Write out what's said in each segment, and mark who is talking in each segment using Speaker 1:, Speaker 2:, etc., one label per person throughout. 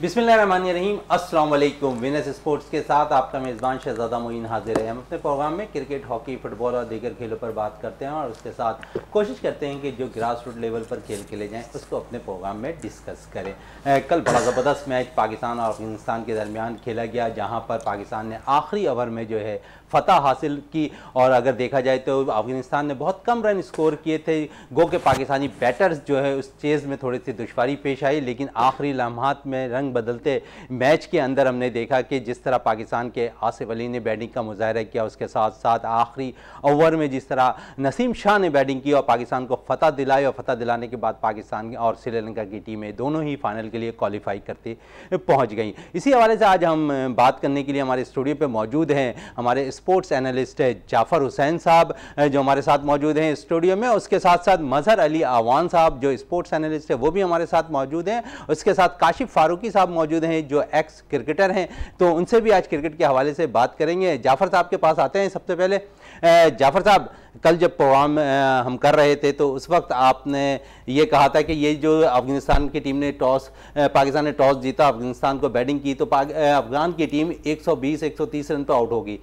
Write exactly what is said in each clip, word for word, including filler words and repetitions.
Speaker 1: बिस्मिल्लाहिर्रहमानिर्रहीम, अस्सलाम वालेकुम। विनस स्पोर्ट्स के साथ आपका मेज़बान शहजादा मोइन हाजिर है। हम अपने प्रोग्राम में क्रिकेट, हॉकी, फुटबॉल और दीगर खेलों पर बात करते हैं और उसके साथ कोशिश करते हैं कि जो ग्रास रूट लेवल पर खेल खेले जाएं उसको अपने प्रोग्राम में डिस्कस करें। ए, कल बड़ा ज़बरदस्त मैच पाकिस्तान और अफगानिस्तान के दरमियान खेला गया, जहाँ पर पाकिस्तान ने आखिरी ओवर में जो है फ़तह हासिल की। और अगर देखा जाए तो अफगानिस्तान ने बहुत कम रन स्कोर किए थे। गो के पाकिस्तानी बैटर्स जो है उस चेज़ में थोड़ी सी दुश्वारी पेश आई, लेकिन आखिरी लम्हात में रंग बदलते मैच के अंदर हमने देखा कि जिस तरह पाकिस्तान के आसिफ अली ने बैटिंग का मुजाहरा किया, उसके साथ साथ आखिरी ओवर में जिस तरह नसीम शाह ने बैटिंग की और पाकिस्तान को फ़तह दिलाई, और फ़तह दिलाने के बाद पाकिस्तान और श्रीलंका की टीमें दोनों ही फाइनल के लिए क्वालिफाई करते पहुँच गई। इसी हवाले से आज हम बात करने के लिए हमारे स्टूडियो पर मौजूद हैं हमारे स्पोर्ट्स एनालिस्ट है जाफ़र हुसैन साहब जो हमारे साथ मौजूद हैं स्टूडियो में। उसके साथ साथ मजहर अली आवान साहब जो स्पोर्ट्स एनालिस्ट है वो भी हमारे साथ मौजूद हैं। उसके साथ काशिफ फारूकी साहब मौजूद हैं जो एक्स क्रिकेटर हैं, तो उनसे भी आज क्रिकेट के हवाले से बात करेंगे। जाफ़र साहब के पास आते हैं सबसे पहले। जाफ़र साहब, कल जब प्रोग्राम हम कर रहे थे तो उस वक्त आपने ये कहा था कि ये जो अफगानिस्तान की टीम ने टॉस पाकिस्तान ने टॉस जीता, अफगानिस्तान को बैटिंग की, तो अफगान की टीम एक सौ बीस एक सौ तीस रन पर आउट होगी।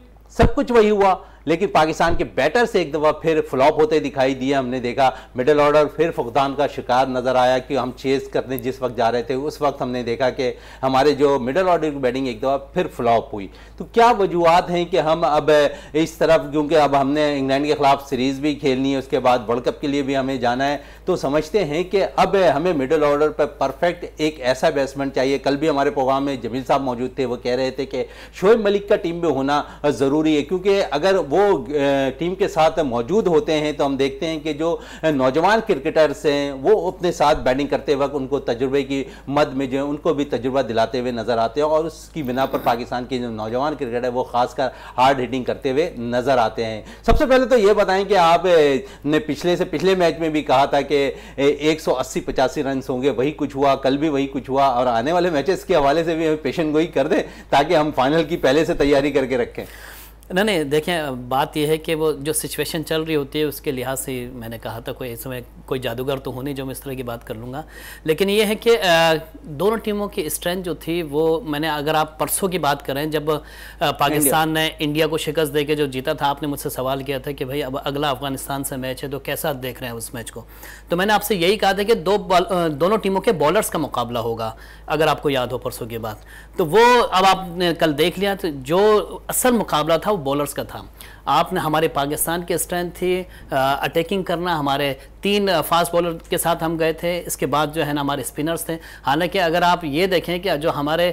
Speaker 1: सब कुछ वही हुआ, लेकिन पाकिस्तान के बैटर से एक दफ़ा फिर फ्लॉप होते दिखाई दिया। हमने देखा मिडिल ऑर्डर फिर फुकदान का शिकार नज़र आया कि हम चेज़ करने जिस वक्त जा रहे थे उस वक्त हमने देखा कि हमारे जो मिडिल ऑर्डर की बैटिंग एक दफ़ा फिर फ्लॉप हुई। तो क्या वजूहत हैं कि हम अब इस तरफ, क्योंकि अब हमने इंग्लैंड के ख़िलाफ़ सीरीज़ भी खेलनी है, उसके बाद वर्ल्ड कप के लिए भी हमें जाना है, तो समझते हैं कि अब हमें मिडिल ऑर्डर पर परफेक्ट एक ऐसा बैट्समैन चाहिए। कल भी हमारे प्रोग्राम में जमील साहब मौजूद थे, वो कह रहे थे कि शोएब मलिक का टीम में होना ज़रूरी है, क्योंकि अगर वो टीम के साथ मौजूद होते हैं तो हम देखते हैं कि जो नौजवान क्रिकेटर्स हैं वो अपने साथ बैटिंग करते वक्त उनको तजुर्बे की मद में जो है उनको भी तजुर्बा दिलाते हुए नज़र आते हैं, और उसकी बिना पर पाकिस्तान के जो नौजवान क्रिकेटर है वो खासकर हार्ड हिटिंग करते हुए नज़र आते हैं। सबसे पहले तो ये बताएं कि आप ने पिछले से पिछले मैच में भी कहा था कि एक सौ अस्सी पचासी रन होंगे, वही कुछ हुआ, कल भी वही कुछ हुआ, और आने वाले मैचेस के हवाले से भी हमें पेशन गोई कर दें ताकि हम फाइनल की पहले से तैयारी करके रखें।
Speaker 2: नहीं नहीं देखें, बात यह है कि वो जो सिचुएशन चल रही होती है उसके लिहाज से मैंने कहा था कोई इस समय कोई जादूगर तो हो नहीं जो मैं इस तरह की बात कर लूँगा, लेकिन ये है कि दोनों टीमों की स्ट्रेंथ जो थी वो मैंने, अगर आप परसों की बात करें जब पाकिस्तान ने इंडिया को शिकस्त दे के जो जीता था, आपने मुझसे सवाल किया था कि भाई अब अगला अफगानिस्तान से मैच है तो कैसा देख रहे हैं उस मैच को, तो मैंने आपसे यही कहा था कि दो दोनों टीमों के बॉलर्स का मुकाबला होगा, अगर आपको याद हो परसों की बात। तो वो अब आपने कल देख लिया, तो जो असल मुकाबला था वो बॉलर्स का था। आपने, हमारे पाकिस्तान की स्ट्रेंथ थी अटैकिंग करना, हमारे तीन फास्ट बॉलर के साथ हम गए थे, इसके बाद जो है ना हमारे स्पिनर्स थे। हालांकि अगर आप ये देखें कि जो हमारे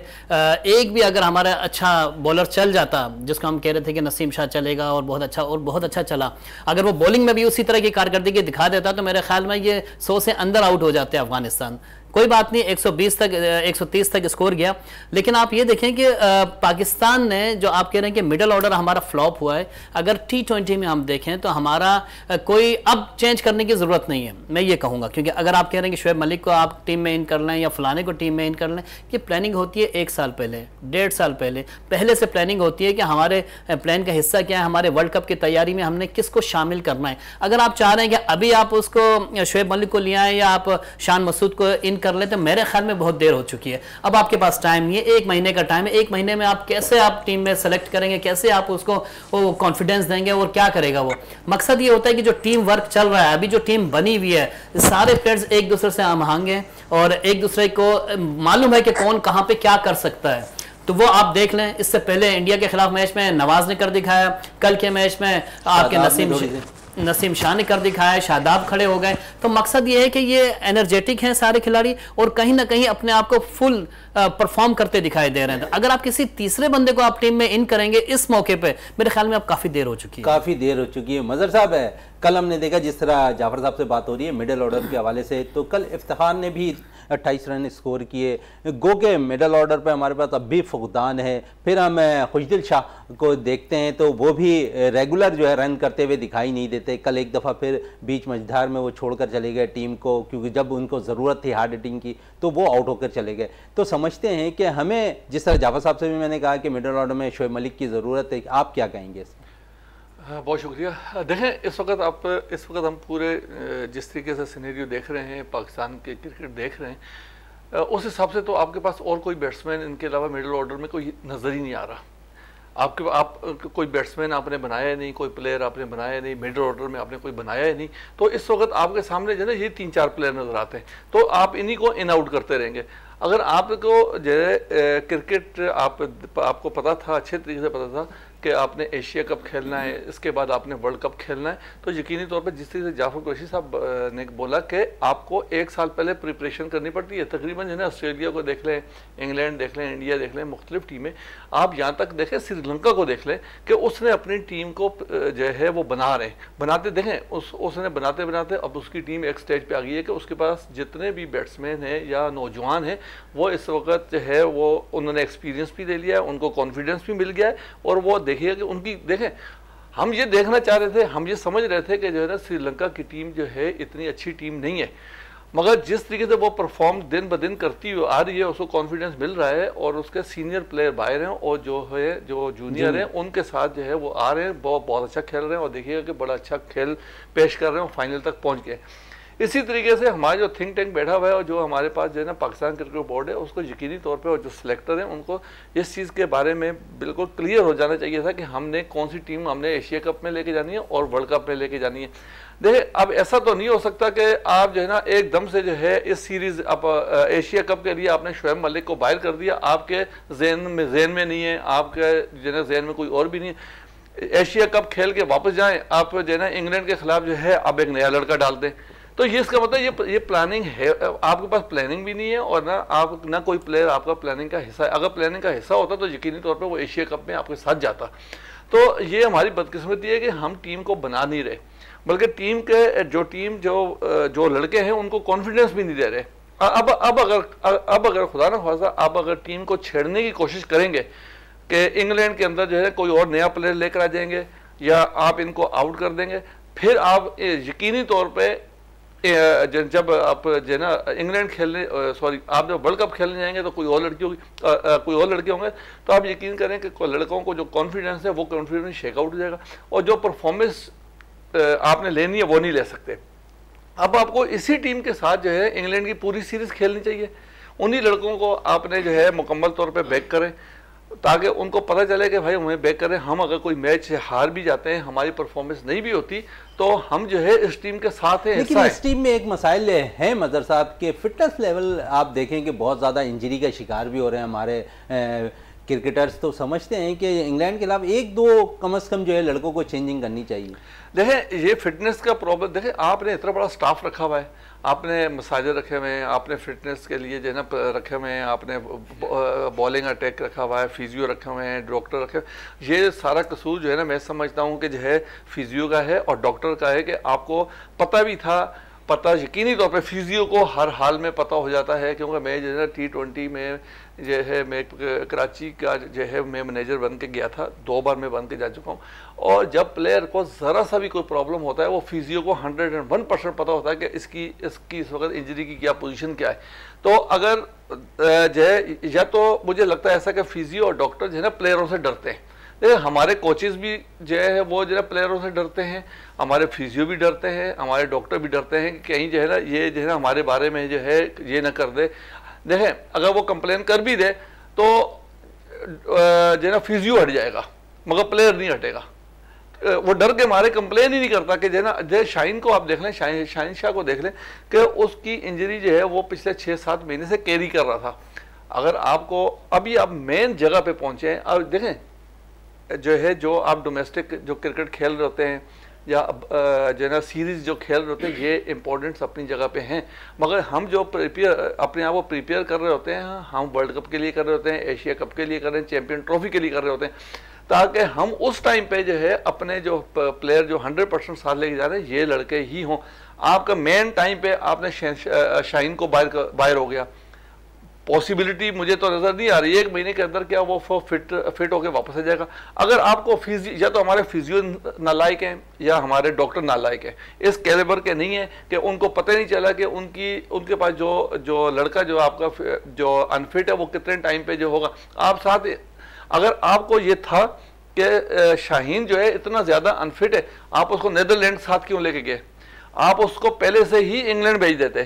Speaker 2: एक भी अगर हमारा अच्छा बॉलर चल जाता, जिसको हम कह रहे थे कि नसीम शाह चलेगा और बहुत अच्छा और बहुत अच्छा चला, अगर वो बॉलिंग में भी उसी तरह की कारकर्दगी दिखा देता तो मेरे ख्याल में ये सौ से अंदर आउट हो जाते अफगानिस्तान। कोई बात नहीं, एक सौ बीस तक एक सौ तीस तक स्कोर गया, लेकिन आप ये देखें कि पाकिस्तान ने, जो आप कह रहे हैं कि मिडिल ऑर्डर हमारा फ्लॉप हुआ है, अगर टी ट्वेंटी में हम देखें तो हमारा कोई अब चेंज करने की ज़रूरत नहीं है, मैं ये कहूँगा। क्योंकि अगर आप कह रहे हैं कि शोएब मलिक को आप टीम में इन कर लें या फलाने को टीम में इन कर लें, ये प्लानिंग होती है एक साल पहले, डेढ़ साल पहले पहले से प्लानिंग होती है कि हमारे प्लान का हिस्सा क्या है, हमारे वर्ल्ड कप की तैयारी में हमने किसको शामिल करना है। अगर आप चाह रहे हैं कि अभी आप उसको शोएब मलिक को ले आएँ या आप शान मसूद को इन कर लें, तो मेरे ख्याल में बहुत देर हो चुकी है। अब आपके पास टाइम नहीं है, एक महीने का टाइम है, एक महीने में आप कैसे आप टीम में सेलेक्ट करेंगे, कैसे आप उसको वो कॉन्फिडेंस देंगे और क्या करेगा वो। मकसद ये होता है कि जो टीम वर्क चल रहा है, अभी जो टीम बनी हुई है, सारे प्लेयर्स एक दूसरे से हमआहंगे और एक दूसरे को मालूम है कि कौन कहाँ पे क्या कर सकता है। तो वो आप देख लें, इससे पहले इंडिया के खिलाफ मैच में नवाज ने कर दिखाया, कल के मैच में आपके नसीम नसीम शाह ने कर दिखाया, शादाब खड़े हो गए। तो मकसद ये है कि ये एनर्जेटिक हैं सारे खिलाड़ी और कहीं ना कहीं अपने आप को फुल परफॉर्म करते दिखाई दे रहे हैं। तो अगर आप किसी तीसरे बंदे को आप टीम में इन करेंगे इस मौके पे, मेरे ख्याल में अब काफ़ी देर हो चुकी है
Speaker 1: काफ़ी देर हो चुकी है मजहर साहब है, कल हमने देखा जिस तरह जाफर साहब से बात हो रही है मिडिल ऑर्डर के हवाले से, तो कल इफ्तिखार ने भी अट्ठाईस रन स्कोर किए। गो के मिडल ऑर्डर पे हमारे पास अब भी फुकदान है। फिर हम खुशदिल शाह को देखते हैं तो वो भी रेगुलर जो है रन करते हुए दिखाई नहीं देते। कल एक दफ़ा फिर बीच मझधार में वो छोड़कर चले गए टीम को, क्योंकि जब उनको ज़रूरत थी हार्ड हिटिंग की तो वो आउट होकर चले गए। तो समझते हैं कि हमें, जिस तरह जाफर साहब से भी मैंने कहा कि मिडल ऑर्डर में शोएब मलिक की ज़रूरत है, आप क्या कहेंगे इसमें?
Speaker 3: हाँ, बहुत शुक्रिया। देखें, इस वक्त आप इस वक्त हम पूरे जिस तरीके से सिनेरियो देख रहे हैं, पाकिस्तान के क्रिकेट देख रहे हैं, उस हिसाब से तो आपके पास और कोई बैट्समैन इनके अलावा मिडिल ऑर्डर में कोई नज़र ही नहीं आ रहा। आपके आप कोई बैट्समैन आपने बनाया नहीं, कोई प्लेयर आपने बनाया नहीं, मिडिल ऑर्डर में आपने कोई बनाया ही नहीं, तो इस वक्त आपके सामने जो है ये तीन चार प्लेयर नज़र आते हैं, तो आप इन्हीं को इन आउट करते रहेंगे। अगर आपको जो है क्रिकेट आप आपको पता था, अच्छे तरीके से पता था कि आपने एशिया कप खेलना है, इसके बाद आपने वर्ल्ड कप खेलना है, तो यकीनी तौर पर जिस तरीके से जाफर कुरैशी साहब ने बोला कि आपको एक साल पहले प्रिपरेशन करनी पड़ती है। तकरीबन जो है ना ऑस्ट्रेलिया को देख लें, इंग्लैंड देख लें, इंडिया देख लें, मुख्तलिफ टीमें, आप यहाँ तक देखें श्रीलंका को देख लें कि उसने अपनी टीम को जो है वो बना रहे बनाते देखें उस उसने बनाते बनाते अब उसकी टीम एक स्टेज पर आ गई है कि उसके पास जितने भी बैट्समैन हैं या नौजवान हैं वो इस वक्त जो है वो उन्होंने एक्सपीरियंस भी ले लिया है, उनको कॉन्फिडेंस भी मिल गया है, और वो देखिए कि उनकी देखें हम ये देखना चाह रहे थे, हम ये समझ रहे थे कि जो है ना श्रीलंका की टीम जो है इतनी अच्छी टीम नहीं है, मगर जिस तरीके से वो परफॉर्म दिन ब दिन करती हुई आ रही है उसको कॉन्फिडेंस मिल रहा है, और उसके सीनियर प्लेयर बाहर हैं और जो है जो जूनियर हैं उनके साथ जो है वो आ रहे हैं, बहुत बहुत अच्छा खेल रहे हैं, और देखिएगा कि बड़ा अच्छा खेल पेश कर रहे हैं और फाइनल तक पहुँच गए। इसी तरीके से हमारा जो थिंक टैंक बैठा हुआ है और जो हमारे पास जो है ना पाकिस्तान क्रिकेट बोर्ड है, उसको यकीनी तौर पे और जो सिलेक्टर हैं उनको इस चीज़ के बारे में बिल्कुल क्लियर हो जाना चाहिए था कि हमने कौन सी टीम हमने एशिया कप में लेके जानी है और वर्ल्ड कप में लेके जानी है। देखिए अब ऐसा तो नहीं हो सकता कि आप जो है ना एकदम से जो है इस सीरीज़ आप एशिया कप के लिए आपने शोएब मलिक को बाहर कर दिया, आपके जहन में जहन में नहीं है, आपके जो है जहन में कोई और भी नहीं है, एशिया कप खेल के वापस जाएँ, आप जो है ना इंग्लैंड के खिलाफ जो है अब एक नया लड़का डाल दें, तो ये इसका मतलब ये ये प्लानिंग है, आपके पास प्लानिंग भी नहीं है और ना आप ना कोई प्लेयर आपका प्लानिंग का हिस्सा है। अगर प्लानिंग का हिस्सा होता तो यकीनी तौर पे वो एशिया कप में आपके साथ जाता। तो ये हमारी बदकिस्मती है कि हम टीम को बना नहीं रहे, बल्कि टीम के जो टीम जो जो लड़के हैं उनको कॉन्फिडेंस भी नहीं दे रहे। अब अब अगर अब अगर खुदा ना खासा अब अगर टीम को छेड़ने की कोशिश करेंगे कि इंग्लैंड के अंदर जो है कोई और नया प्लेयर लेकर आ जाएंगे या आप इनको आउट कर देंगे, फिर आप यकीनी तौर पर जब आप जो है ना इंग्लैंड खेलने सॉरी आप जब वर्ल्ड कप खेलने जाएंगे तो कोई और लड़की होगी कोई और लड़के होंगे, तो आप यकीन करें कि लड़कों को जो कॉन्फिडेंस है वो कॉन्फिडेंस शेक आउट हो जाएगा और जो परफॉर्मेंस आपने लेनी है वो नहीं ले सकते। अब आपको इसी टीम के साथ जो है इंग्लैंड की पूरी सीरीज़ खेलनी चाहिए, उन्हीं लड़कों को आपने जो है मुकम्मल तौर पर बैक करें ताकि उनको पता चले कि भाई हमें बैक करें, हम अगर कोई मैच हार भी जाते हैं, हमारी परफॉर्मेंस नहीं भी होती, तो हम जो है इस टीम के साथ हैं।
Speaker 1: लेकिन इस टीम में एक मसाइल है मजहर साहब के फिटनेस लेवल आप देखें कि बहुत ज़्यादा इंजरी का शिकार भी हो रहे हैं हमारे क्रिकेटर्स, तो समझते हैं कि इंग्लैंड के खिलाफ एक दो कम अज़ कम जो है लड़कों को चेंजिंग करनी चाहिए।
Speaker 3: देखें ये फिटनेस का प्रॉब्लम, देखें आपने इतना बड़ा स्टाफ रखा हुआ है, आपने मसाजर रखे हुए हैं, आपने फिटनेस के लिए जो है ना रखे हुए हैं, आपने बॉलिंग अटैक रखा हुआ है, फिजियो रखे हुए हैं, डॉक्टर रखे, ये सारा कसूर जो है ना मैं समझता हूँ कि जो है फिजियो का है और डॉक्टर का है कि आपको पता भी था, पता यकीनी तौर पे फिजियो को हर हाल में पता हो जाता है, क्योंकि मैं जो है टी ट्वेंटी में जो है मैं कराची का जो है मैं मैनेजर बन के गया था, दो बार मैं बन के जा चुका हूँ, और जब प्लेयर को ज़रा सा भी कोई प्रॉब्लम होता है वो फिजियो को हंड्रेड एंड वन परसेंट पता होता है कि इसकी इसकी इस वक्त इंजरी की क्या पोजीशन क्या है। तो अगर जो है या तो मुझे लगता है ऐसा कि फिजियो और डॉक्टर जो है ना प्लेयरों से डरते हैं, देखिए हमारे कोचेज़ भी जो है वो जो है प्लेयरों से डरते हैं, हमारे फिजियो भी डरते हैं, हमारे डॉक्टर भी डरते हैं कि कहीं जो है ना ये जो है ना हमारे बारे में जो है ये ना कर दे। देखें अगर वो कंप्लेन कर भी दे तो जो है ना फिजियो हट जाएगा मगर प्लेयर नहीं हटेगा, वो डर के मारे कंप्लेन ही नहीं करता कि जो है ना जय शाहीन को आप देख लें, शाहीन शाहीन शाह को देख लें कि उसकी इंजरी जो है वो पिछले छः सात महीने से कैरी कर रहा था। अगर आपको अभी आप मेन जगह पे पहुँचे हैं, अब देखें जो है जो आप डोमेस्टिक जो क्रिकेट खेल रहे होते हैं या जो है ना सीरीज़ जो खेल रहे होते हैं ये इंपॉर्टेंट्स अपनी जगह पे हैं, मगर हम जो प्रिपेयर अपने आप को प्रिपेयर कर रहे होते हैं, हम वर्ल्ड कप के लिए कर रहे होते हैं, एशिया कप के लिए कर रहे हैं, चैम्पियन ट्रॉफी के लिए कर रहे होते हैं, ताकि हम उस टाइम पे जो है अपने जो प्लेयर जो हंड्रेड परसेंट साथ लेके जा रहे हैं ये लड़के ही हों। आपका मेन टाइम पे आपने शाहीन को बाहर बाहर हो गया, पॉसिबिलिटी मुझे तो नज़र नहीं आ रही एक महीने के अंदर क्या वो फिट फिट होकर वापस आ जाएगा। अगर आपको फिजियो या तो हमारे फिजियो नालायक हैं या हमारे डॉक्टर नालायक हैं, इस कैलिबर के नहीं है कि उनको पता नहीं चला कि उनकी उनके पास जो जो लड़का जो आपका जो अनफिट है वो कितने टाइम पे जो होगा। आप साथ अगर आपको ये था कि शाहीन जो है इतना ज़्यादा अनफिट है, आप उसको नीदरलैंड साथ क्यों लेके गए? आप उसको पहले से ही इंग्लैंड भेज देते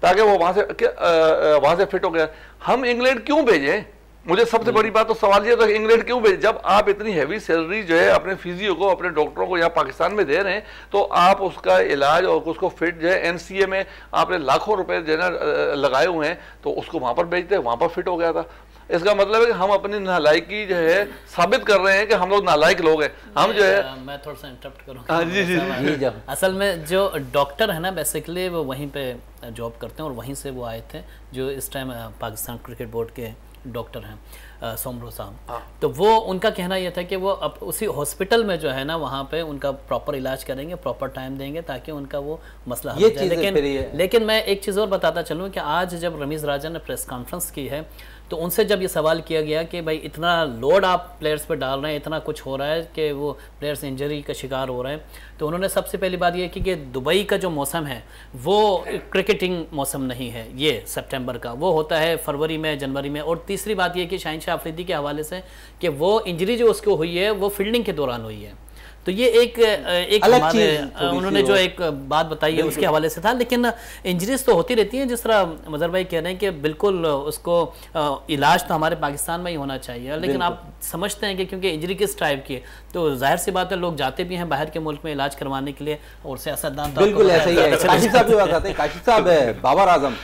Speaker 3: ताकि वो वहां से वहां से फिट हो गया। हम इंग्लैंड क्यों भेजें? मुझे सबसे बड़ी बात तो सवाल ये था, इंग्लैंड क्यों भेजे? जब आप इतनी हैवी सैलरी जो है अपने फिजियो को, अपने डॉक्टरों को यहाँ पाकिस्तान में दे रहे हैं, तो आप उसका इलाज और उसको फिट जो है एनसीए में आपने लाखों रुपए जो है ना लगाए हुए हैं, तो उसको वहां पर भेजते, वहां पर फिट हो गया था। इसका मतलब है कि हम अपनी नालायकी जो है साबित कर रहे हैं कि हम लोग नालायक लोग हैं। हम जो है,
Speaker 2: मैं थोड़ा सा इंटरप्ट करूँगा।
Speaker 3: हाँ जी जी जी।
Speaker 2: असल में जो डॉक्टर है ना बेसिकली वो वहीं पे जॉब करते हैं और वहीं से वो आए थे, जो इस टाइम पाकिस्तान क्रिकेट बोर्ड के डॉक्टर हैं सोमरो साहब। तो वो उनका कहना यह था कि वो अब उसी हॉस्पिटल में जो है ना वहाँ पे उनका प्रॉपर इलाज करेंगे, प्रॉपर टाइम देंगे ताकि उनका वो मसला हल हो जाए। लेकिन लेकिन मैं एक चीज़ और बताता चलूँ कि आज जब रमीज़ राजा ने प्रेस कॉन्फ्रेंस की है तो उनसे जब ये सवाल किया गया कि भाई इतना लोड आप प्लेयर्स पे डाल रहे हैं, इतना कुछ हो रहा है कि वो प्लेयर्स इंजरी का शिकार हो रहे हैं, तो उन्होंने सबसे पहली बात ये की कि दुबई का जो मौसम है वो क्रिकेटिंग मौसम नहीं है, ये सितंबर का, वो होता है फरवरी में, जनवरी में। और तीसरी बात ये कि शाहीन शाह अफरीदी के हवाले से कि वो इंजरी जो उसको हुई है वो फील्डिंग के दौरान हुई है। तो ये एक एक हमारे उन्होंने जो एक बात बताई है उसके हवाले से था। लेकिन इंजरीज तो होती रहती हैं, जिस तरह मजहर भाई कह रहे हैं कि बिल्कुल उसको इलाज तो हमारे पाकिस्तान में ही होना चाहिए। लेकिन आप समझते हैं कि क्योंकि इंजरी किस टाइप की है तो जाहिर सी बात है लोग जाते भी हैं बाहर के मुल्क में इलाज करवाने के लिए, और सियासतदान
Speaker 1: बिल्कुल ऐसा ही है। काशिफ साहब की बात आते हैं। काशिफ साहब, बाबर आजम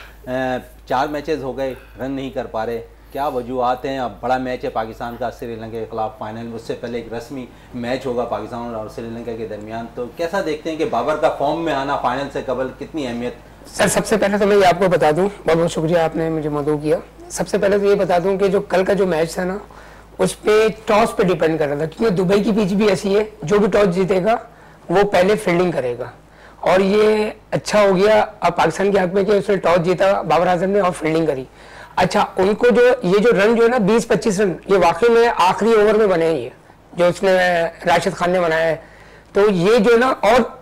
Speaker 1: चार मैचेस हो गए, रन नहीं कर पा रहे, क्या वजूहत हैं? अब बड़ा मैच है पाकिस्तान का श्रीलंका के खिलाफ फाइनल में, उससे पहले एक रस्मी मैच होगा पाकिस्तान और श्रीलंका के दरमियान, तो कैसा देखते हैं कि बाबर का फॉर्म में आना फाइनल से कबल कितनी अहमियत?
Speaker 4: सर सबसे पहले तो मैं ये आपको बता दूं, बहुत बहुत शुक्रिया आपने मुझे मदऊ किया। सबसे पहले तो ये बता दूं कि जो कल का जो मैच था ना उस पर टॉस पे डिपेंड कर रहा था, क्योंकि दुबई की पिच भी ऐसी है जो भी टॉस जीतेगा वो पहले फील्डिंग करेगा, और ये अच्छा हो गया अब पाकिस्तान के हक में कि उसने टॉस जीता बाबर आजम ने और फील्डिंग करी। अच्छा, उनको जो ये जो रन जो है ना बीस पच्चीस रन, ये वाकई में आखिरी ओवर में बने हैं, ये जो उसने राशिद खान ने बनाया है, तो ये जो है ना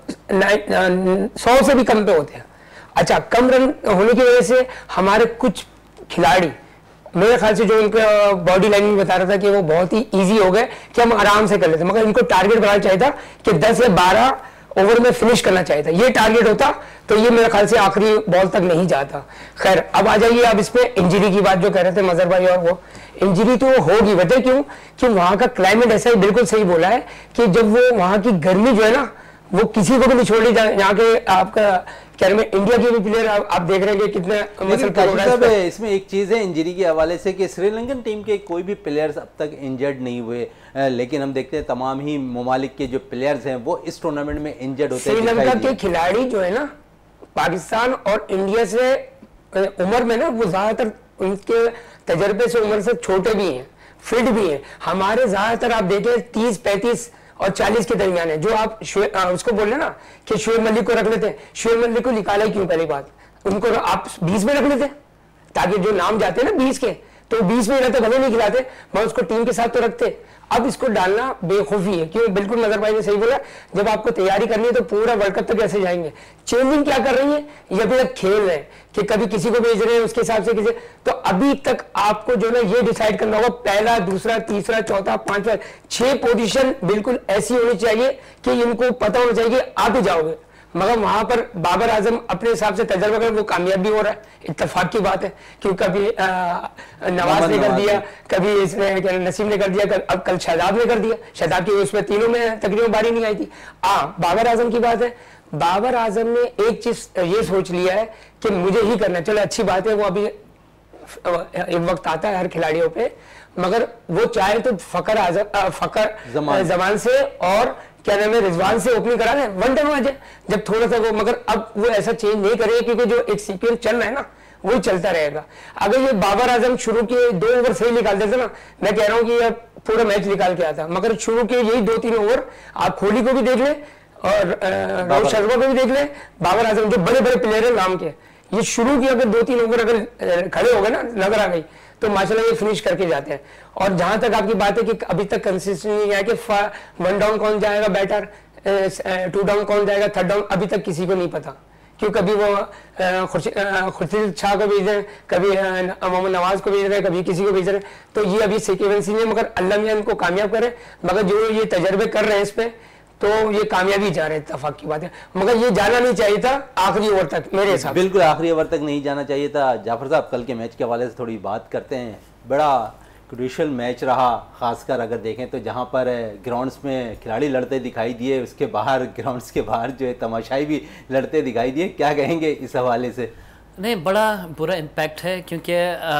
Speaker 4: और सौ से भी कम पे होते हैं। अच्छा, कम रन होने की वजह से हमारे कुछ खिलाड़ी मेरे ख्याल से जो उनका बॉडी लैंग्वेज बता रहा था कि वो बहुत ही इजी हो गए कि हम आराम से कर लेते, मगर इनको टारगेट बनाना चाहिए था कि दस या बारह ओवर में फिनिश करना चाहिए था। ये टारगेट होता तो ये मेरे ख्याल से आखिरी बॉल तक नहीं जाता। खैर, अब आ जाइए अब इस पे इंजरी की बात जो कह रहे थे मजहर भाई, और वो इंजरी तो होगी, वजह क्यों कि वहां का क्लाइमेट ऐसा ही बिल्कुल सही बोला है कि जब वो वहां की गर्मी जो है ना वो किसी को भी नहीं छोड़ दी। यहाँ के आपका क्या में इंडिया के भी प्लेयर आप, आप देख रहे हैं कि कितने
Speaker 1: मतलब इसमें एक चीज़ है इंजरी के हवाले से कि श्रीलंकन टीम के कोई भी प्लेयर्स अब तक इंजर्ड नहीं हुए, लेकिन हम देखते हैं तमाम ही ममालिक के जो प्लेयर्स हैं वो इस टूर्नामेंट में इंजर्ड होते हैं।
Speaker 4: श्रीलंका के खिलाड़ी जो है ना पाकिस्तान और इंडिया से उम्र में ना वो ज्यादातर उनके तजर्बे से उम्र से छोटे भी हैं, फिट भी हैं। हमारे ज्यादातर आप देखें तीस पैंतीस और चालीस के दरमियान है। जो आप आ, उसको बोल रहे ना कि शुएब मलिक को रख लेते हैं, शुएब मलिक को निकाला ही क्यों? पहली बात उनको आप बीस में रख लेते ताकि जो नाम जाते हैं ना बीस के, तो बीस में रहते, भले नहीं खिलाते मगर उसको टीम के साथ तो रखते। अब इसको डालना बेखौफी है, क्यों? बिल्कुल मजहर भाई ने सही बोला, जब आपको तैयारी करनी है तो पूरा वर्ल्ड कप तक कैसे जाएंगे? चेंजिंग क्या कर रही है? ये अभी तक खेल रहे हैं कि कभी किसी को भेज रहे हैं उसके हिसाब से किसी, तो अभी तक आपको जो है ये डिसाइड करना होगा पहला, दूसरा, तीसरा, चौथा, पांचवा, छह पोजीशन बिल्कुल ऐसी होनी चाहिए कि इनको पता होना चाहिए कि आप ही जाओगे। मगर वहां पर बाबर आजम अपने हिसाब से तजर्बा कर वो कामयाब भी हो रहा है, इत्तेफाक की बात है, क्योंकि कभी नवाज ने कर दिया, कभी इसने नसीम ने कर दिया, कल, अब कल शहजाद ने कर दिया। शहजाद की उसमें तीनों में तकरीबन बारी नहीं आई थी। हाँ, बाबर आजम की बात है, बाबर आजम ने एक चीज ये सोच लिया है कि मुझे ही करना है। चलो अच्छी बात है, वो अभी एक वक्त आता है हर खिलाड़ियों पे, मगर वो चाहे तो फकर आजम फकर जमान से और क्या नाम है रिजवान से ओपनिंग करा रहे हैं, वन डन मैच है जब थोड़ा सा वो, मगर अब वो ऐसा चेंज नहीं करेगा क्योंकि जो एक सीक्वेंस चल रहा है ना वही चलता रहेगा। अगर ये बाबर आजम शुरू के दो ओवर सही निकाल देते ना, मैं कह रहा हूँ कि पूरा मैच निकाल के आता, मगर शुरू के यही दो तीन ओवर आप कोहली को भी देख ले और रोहित शर्मा को भी देख ले, बाबर आजम जो बड़े बड़े प्लेयर है नाम के, ये शुरू की अगर दो तीन ओवर अगर खड़े हो गए ना, नजर आ गई तो माशाल्लाह ये फिनिश करके जाते हैं। और जहां तक आपकी बात है कि अभी तक कंसिस्टेंसी नहीं है कि वन डाउन कौन जाएगा बैटर, टू डाउन कौन जाएगा, थर्ड डाउन अभी तक किसी को नहीं पता, क्यों कभी वो खुर्शीद शाह को भेज रहे हैं, कभी मोहम्मद नवाज को भेज रहे हैं, कभी किसी को भेज रहे हैं, तो ये अभी सिक्वेंस नहीं है। मगर अल्लाह मियां इनको कामयाब करे, मगर जो ये तजर्बे कर रहे हैं इस पे तो ये कामयाबी जा रहे हैं, इत्तेफाक की बात है, मगर ये जाना नहीं चाहिए था आखिरी ओवर तक मेरे हिसाब से।
Speaker 1: बिल्कुल आखिरी ओवर तक नहीं जाना चाहिए था। जाफर साहब, कल के मैच के हवाले से थोड़ी बात करते हैं। बड़ा क्रूशियल मैच रहा, खासकर अगर देखें तो जहां पर ग्राउंड्स में खिलाड़ी लड़ते दिखाई दिए, उसके बाहर ग्राउंड्स के बाहर जो है तमाशाई भी लड़ते दिखाई दिए। क्या कहेंगे इस हवाले से?
Speaker 2: नहीं, बड़ा बुरा इम्पैक्ट है, क्योंकि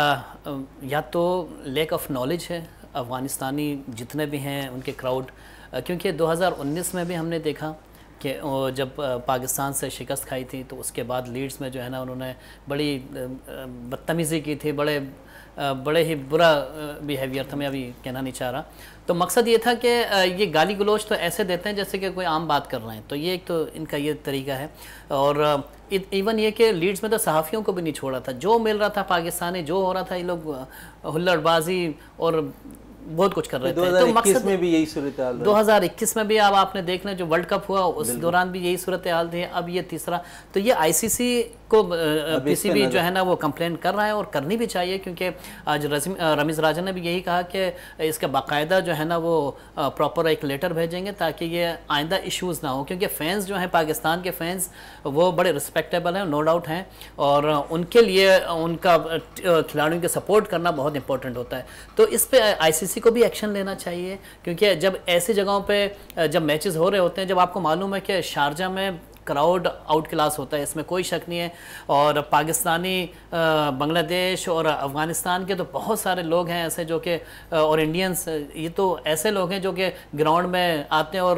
Speaker 2: या तो लैक ऑफ नॉलेज है अफ़गानिस्तानी जितने भी हैं उनके क्राउड, क्योंकि दो हज़ार उन्नीस में भी हमने देखा कि जब पाकिस्तान से शिकस्त खाई थी तो उसके बाद लीड्स में जो है ना उन्होंने बड़ी बदतमीज़ी की थी, बड़े बड़े ही बुरा बिहेवियर था, मैं अभी कहना नहीं चाह रहा। तो मकसद ये था कि ये गाली गलोच तो ऐसे देते हैं जैसे कि कोई आम बात कर रहे हैं, तो ये एक तो इनका ये तरीका है। और इवन ये कि लीड्स में तो सहाफ़ियों को भी नहीं छोड़ा था, जो मिल रहा था पाकिस्तानी, जो हो रहा था, ये लोग हुल्लड़बाजी और बहुत कुछ कर रहे थे। तो मकसद
Speaker 1: में भी यही सूरत हाल,
Speaker 2: दो हज़ार इक्कीस में भी अब आपने देखना जो वर्ल्ड कप हुआ उस दौरान भी यही सूरत हाल थी, अब ये तीसरा। तो ये आईसीसी को पीसीबी जो है ना वो कंप्लेन कर रहा है और करनी भी चाहिए, क्योंकि आज रमीज़ राजन ने भी यही कहा कि इसका बाकायदा जो है ना वो प्रॉपर एक लेटर भेजेंगे ताकि ये आइंदा इश्यूज़ ना हो, क्योंकि फ़ैंस जो हैं पाकिस्तान के फ़ैंस वो बड़े रिस्पेक्टेबल हैं, नो डाउट हैं, और उनके लिए उनका खिलाड़ियों के सपोर्ट करना बहुत इंपॉर्टेंट होता है। तो इस पर आईसीसी को भी एक्शन लेना चाहिए, क्योंकि जब ऐसी जगहों पे जब मैचेस हो रहे होते हैं, जब आपको मालूम है कि शारजा में क्राउड आउट क्लास होता है, इसमें कोई शक नहीं है, और पाकिस्तानी, बांग्लादेश और अफ़गानिस्तान के तो बहुत सारे लोग हैं ऐसे जो कि, और इंडियंस, ये तो ऐसे लोग हैं जो कि ग्राउंड में आते हैं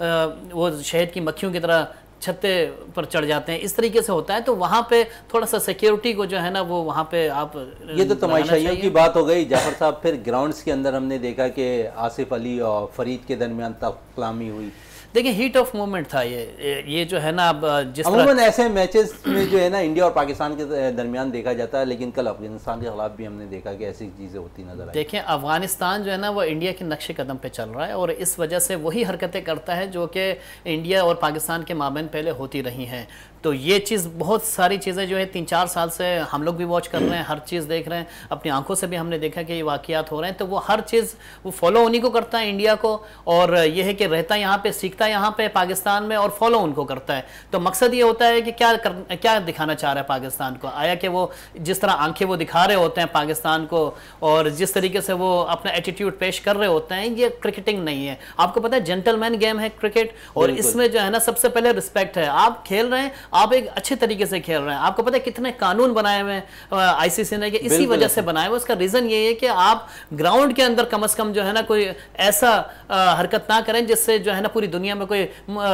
Speaker 2: और वो शहद की मक्खियों की तरह छत्ते पर चढ़ जाते हैं, इस तरीके से होता है। तो वहाँ पे थोड़ा सा सिक्योरिटी को जो है ना वो वहाँ पे आप,
Speaker 1: ये तो तमाशाइयों की बात हो गई जाफर साहब। फिर ग्राउंड्स के अंदर हमने देखा कि आसिफ अली और फरीद के दरमियान तकलामी हुई।
Speaker 2: देखिए हीट ऑफ मोमेंट था ये ये जो है ना, अब जिस
Speaker 1: अमूमन ऐसे मैचेस में जो है ना इंडिया और पाकिस्तान के दरमियान देखा जाता है, लेकिन कल अफगानिस्तान के खिलाफ भी हमने देखा कि ऐसी चीज़ें होती नजर आई।
Speaker 2: देखें, अफगानिस्तान जो है ना वो इंडिया के नक्शे कदम पे चल रहा है, और इस वजह से वही हरकतें करता है जो कि इंडिया और पाकिस्तान के माबैन पहले होती रही हैं। तो ये चीज़, बहुत सारी चीज़ें जो है तीन चार साल से हम लोग भी वॉच कर रहे हैं, हर चीज़ देख रहे हैं, अपनी आंखों से भी हमने देखा कि ये वाक़यात हो रहे हैं। तो वो हर चीज़ वो फॉलो उन्हीं को करता है इंडिया को, और ये है कि रहता यहाँ पे, सीखता यहाँ पे पाकिस्तान में, और फॉलो उनको करता है। तो मकसद ये होता है कि क्या कर, क्या दिखाना चाह रहा है पाकिस्तान को। आया कि वो जिस तरह आंखें वो दिखा रहे होते हैं पाकिस्तान को, और जिस तरीके से वो अपना एटीट्यूड पेश कर रहे होते हैं, ये क्रिकेटिंग नहीं है। आपको पता है जेंटलमैन गेम है क्रिकेट, और इसमें जो है ना सबसे पहले रिस्पेक्ट है। आप खेल रहे हैं, आप एक अच्छे तरीके से खेल रहे हैं। आपको पता है कितने कानून बनाए हुए हैं आईसीसी ने, कि इसी वजह से बनाए हुए। उसका रीजन ये है कि आप ग्राउंड के अंदर कम से कम जो है ना कोई ऐसा आ, हरकत ना करें जिससे जो है ना पूरी दुनिया में कोई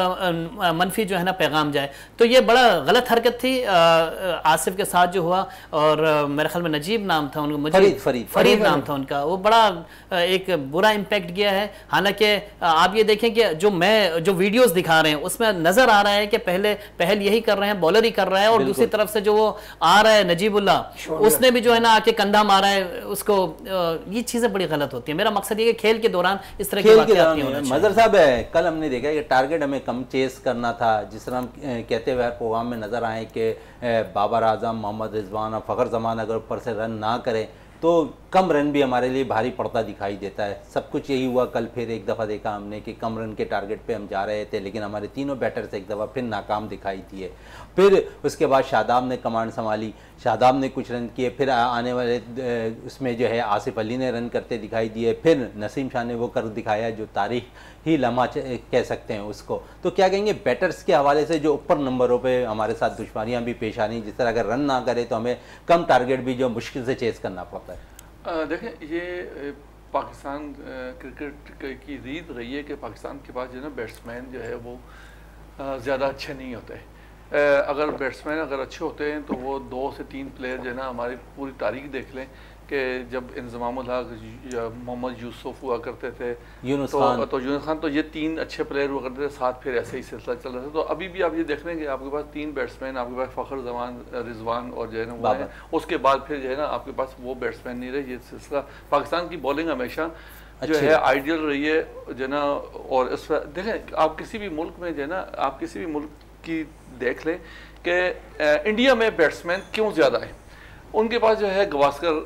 Speaker 2: मनफी जो है ना पैगाम जाए। तो ये बड़ा गलत हरकत थी आ, आसिफ के साथ जो हुआ, और मेरे ख्याल में नजीब नाम था उनका, मुझे
Speaker 1: फरीद फरीद
Speaker 2: फरीद नाम था उनका, वो बड़ा एक बुरा इम्पैक्ट गया है। हालांकि आप ये देखें कि जो मैं जो वीडियोस दिखा रहे हैं उसमें नजर आ रहा है कि पहले पहल यही कर रहे हैं, बॉलर ही कर रहा है, और दूसरी तरफ से जो वो आ रहा है नजीबुल्ला, उसने भी जो है ना आके कंधा मारा है उसको। ये चीजें बड़ी गलत होती है। मेरा मकसद ये कि खेल के दौरान इस तरह की बातें नहीं होना चाहिए।
Speaker 1: मजर साहब, कल हमने देखा कि टारगेट हमें कम चेस करना था, जिस तरह हम कहते हुए प्रोग्राम में नजर आए कि बाबर आजम, मोहम्मद रिजवान और फखर जमान अगर ऊपर से रन ना करें तो कम रन भी हमारे लिए भारी पड़ता दिखाई देता है। सब कुछ यही हुआ। कल फिर एक दफ़ा देखा हमने कि कम रन के टारगेट पे हम जा रहे थे, लेकिन हमारे तीनों बैटर्स एक दफ़ा फिर नाकाम दिखाई दिए। फिर उसके बाद शादाब ने कमांड संभाली, शादाब ने कुछ रन किए, फिर आने वाले उसमें जो है आसिफ अली ने रन करते दिखाई दिए, फिर नसीम शाह ने वो कर दिखाया जो तारीख ही लम्हा कह सकते हैं उसको। तो क्या कहेंगे बैटर्स के हवाले से जो ऊपर नंबरों पे हमारे साथ दुश्मनियाँ भी पेश आ रही, जिस तरह अगर रन ना करे तो हमें कम टारगेट भी जो मुश्किल से चेस करना पड़ता है।
Speaker 3: देखें, ये पाकिस्तान क्रिकेट की रीत रही है कि पाकिस्तान के पास जो है ना बैट्समैन जो है वो ज़्यादा अच्छे नहीं होते। अगर बैट्समैन अगर अच्छे होते हैं तो वो दो से तीन प्लेयर जो है ना, हमारी पूरी तारीख देख लें कि जब इंज़मामुल हक या मोहम्मद यूसुफ हुआ करते थे,
Speaker 1: यूनुस
Speaker 3: तो,
Speaker 1: खान
Speaker 3: तो यूनुस खान, तो ये तीन अच्छे प्लेयर हुआ करते थे, साथ फिर ऐसे ही सिलसिला चल रहा था। तो अभी भी आप ये देख लें कि आपके पास तीन बैट्समैन, आपके पास फ़खर जमान, रिजवान और जो है ना वो है। उसके बाद फिर जो है ना आपके पास वो बैट्समैन नहीं रहे। ये सिलसिला पाकिस्तान की बॉलिंग हमेशा जो है आइडियल रही है जो है ना। और इस देखें, आप किसी भी मुल्क में जो है ना, आप किसी भी मुल्क की देख लें कि इंडिया में बैट्समैन क्यों ज़्यादा है। उनके पास जो है गवास्कर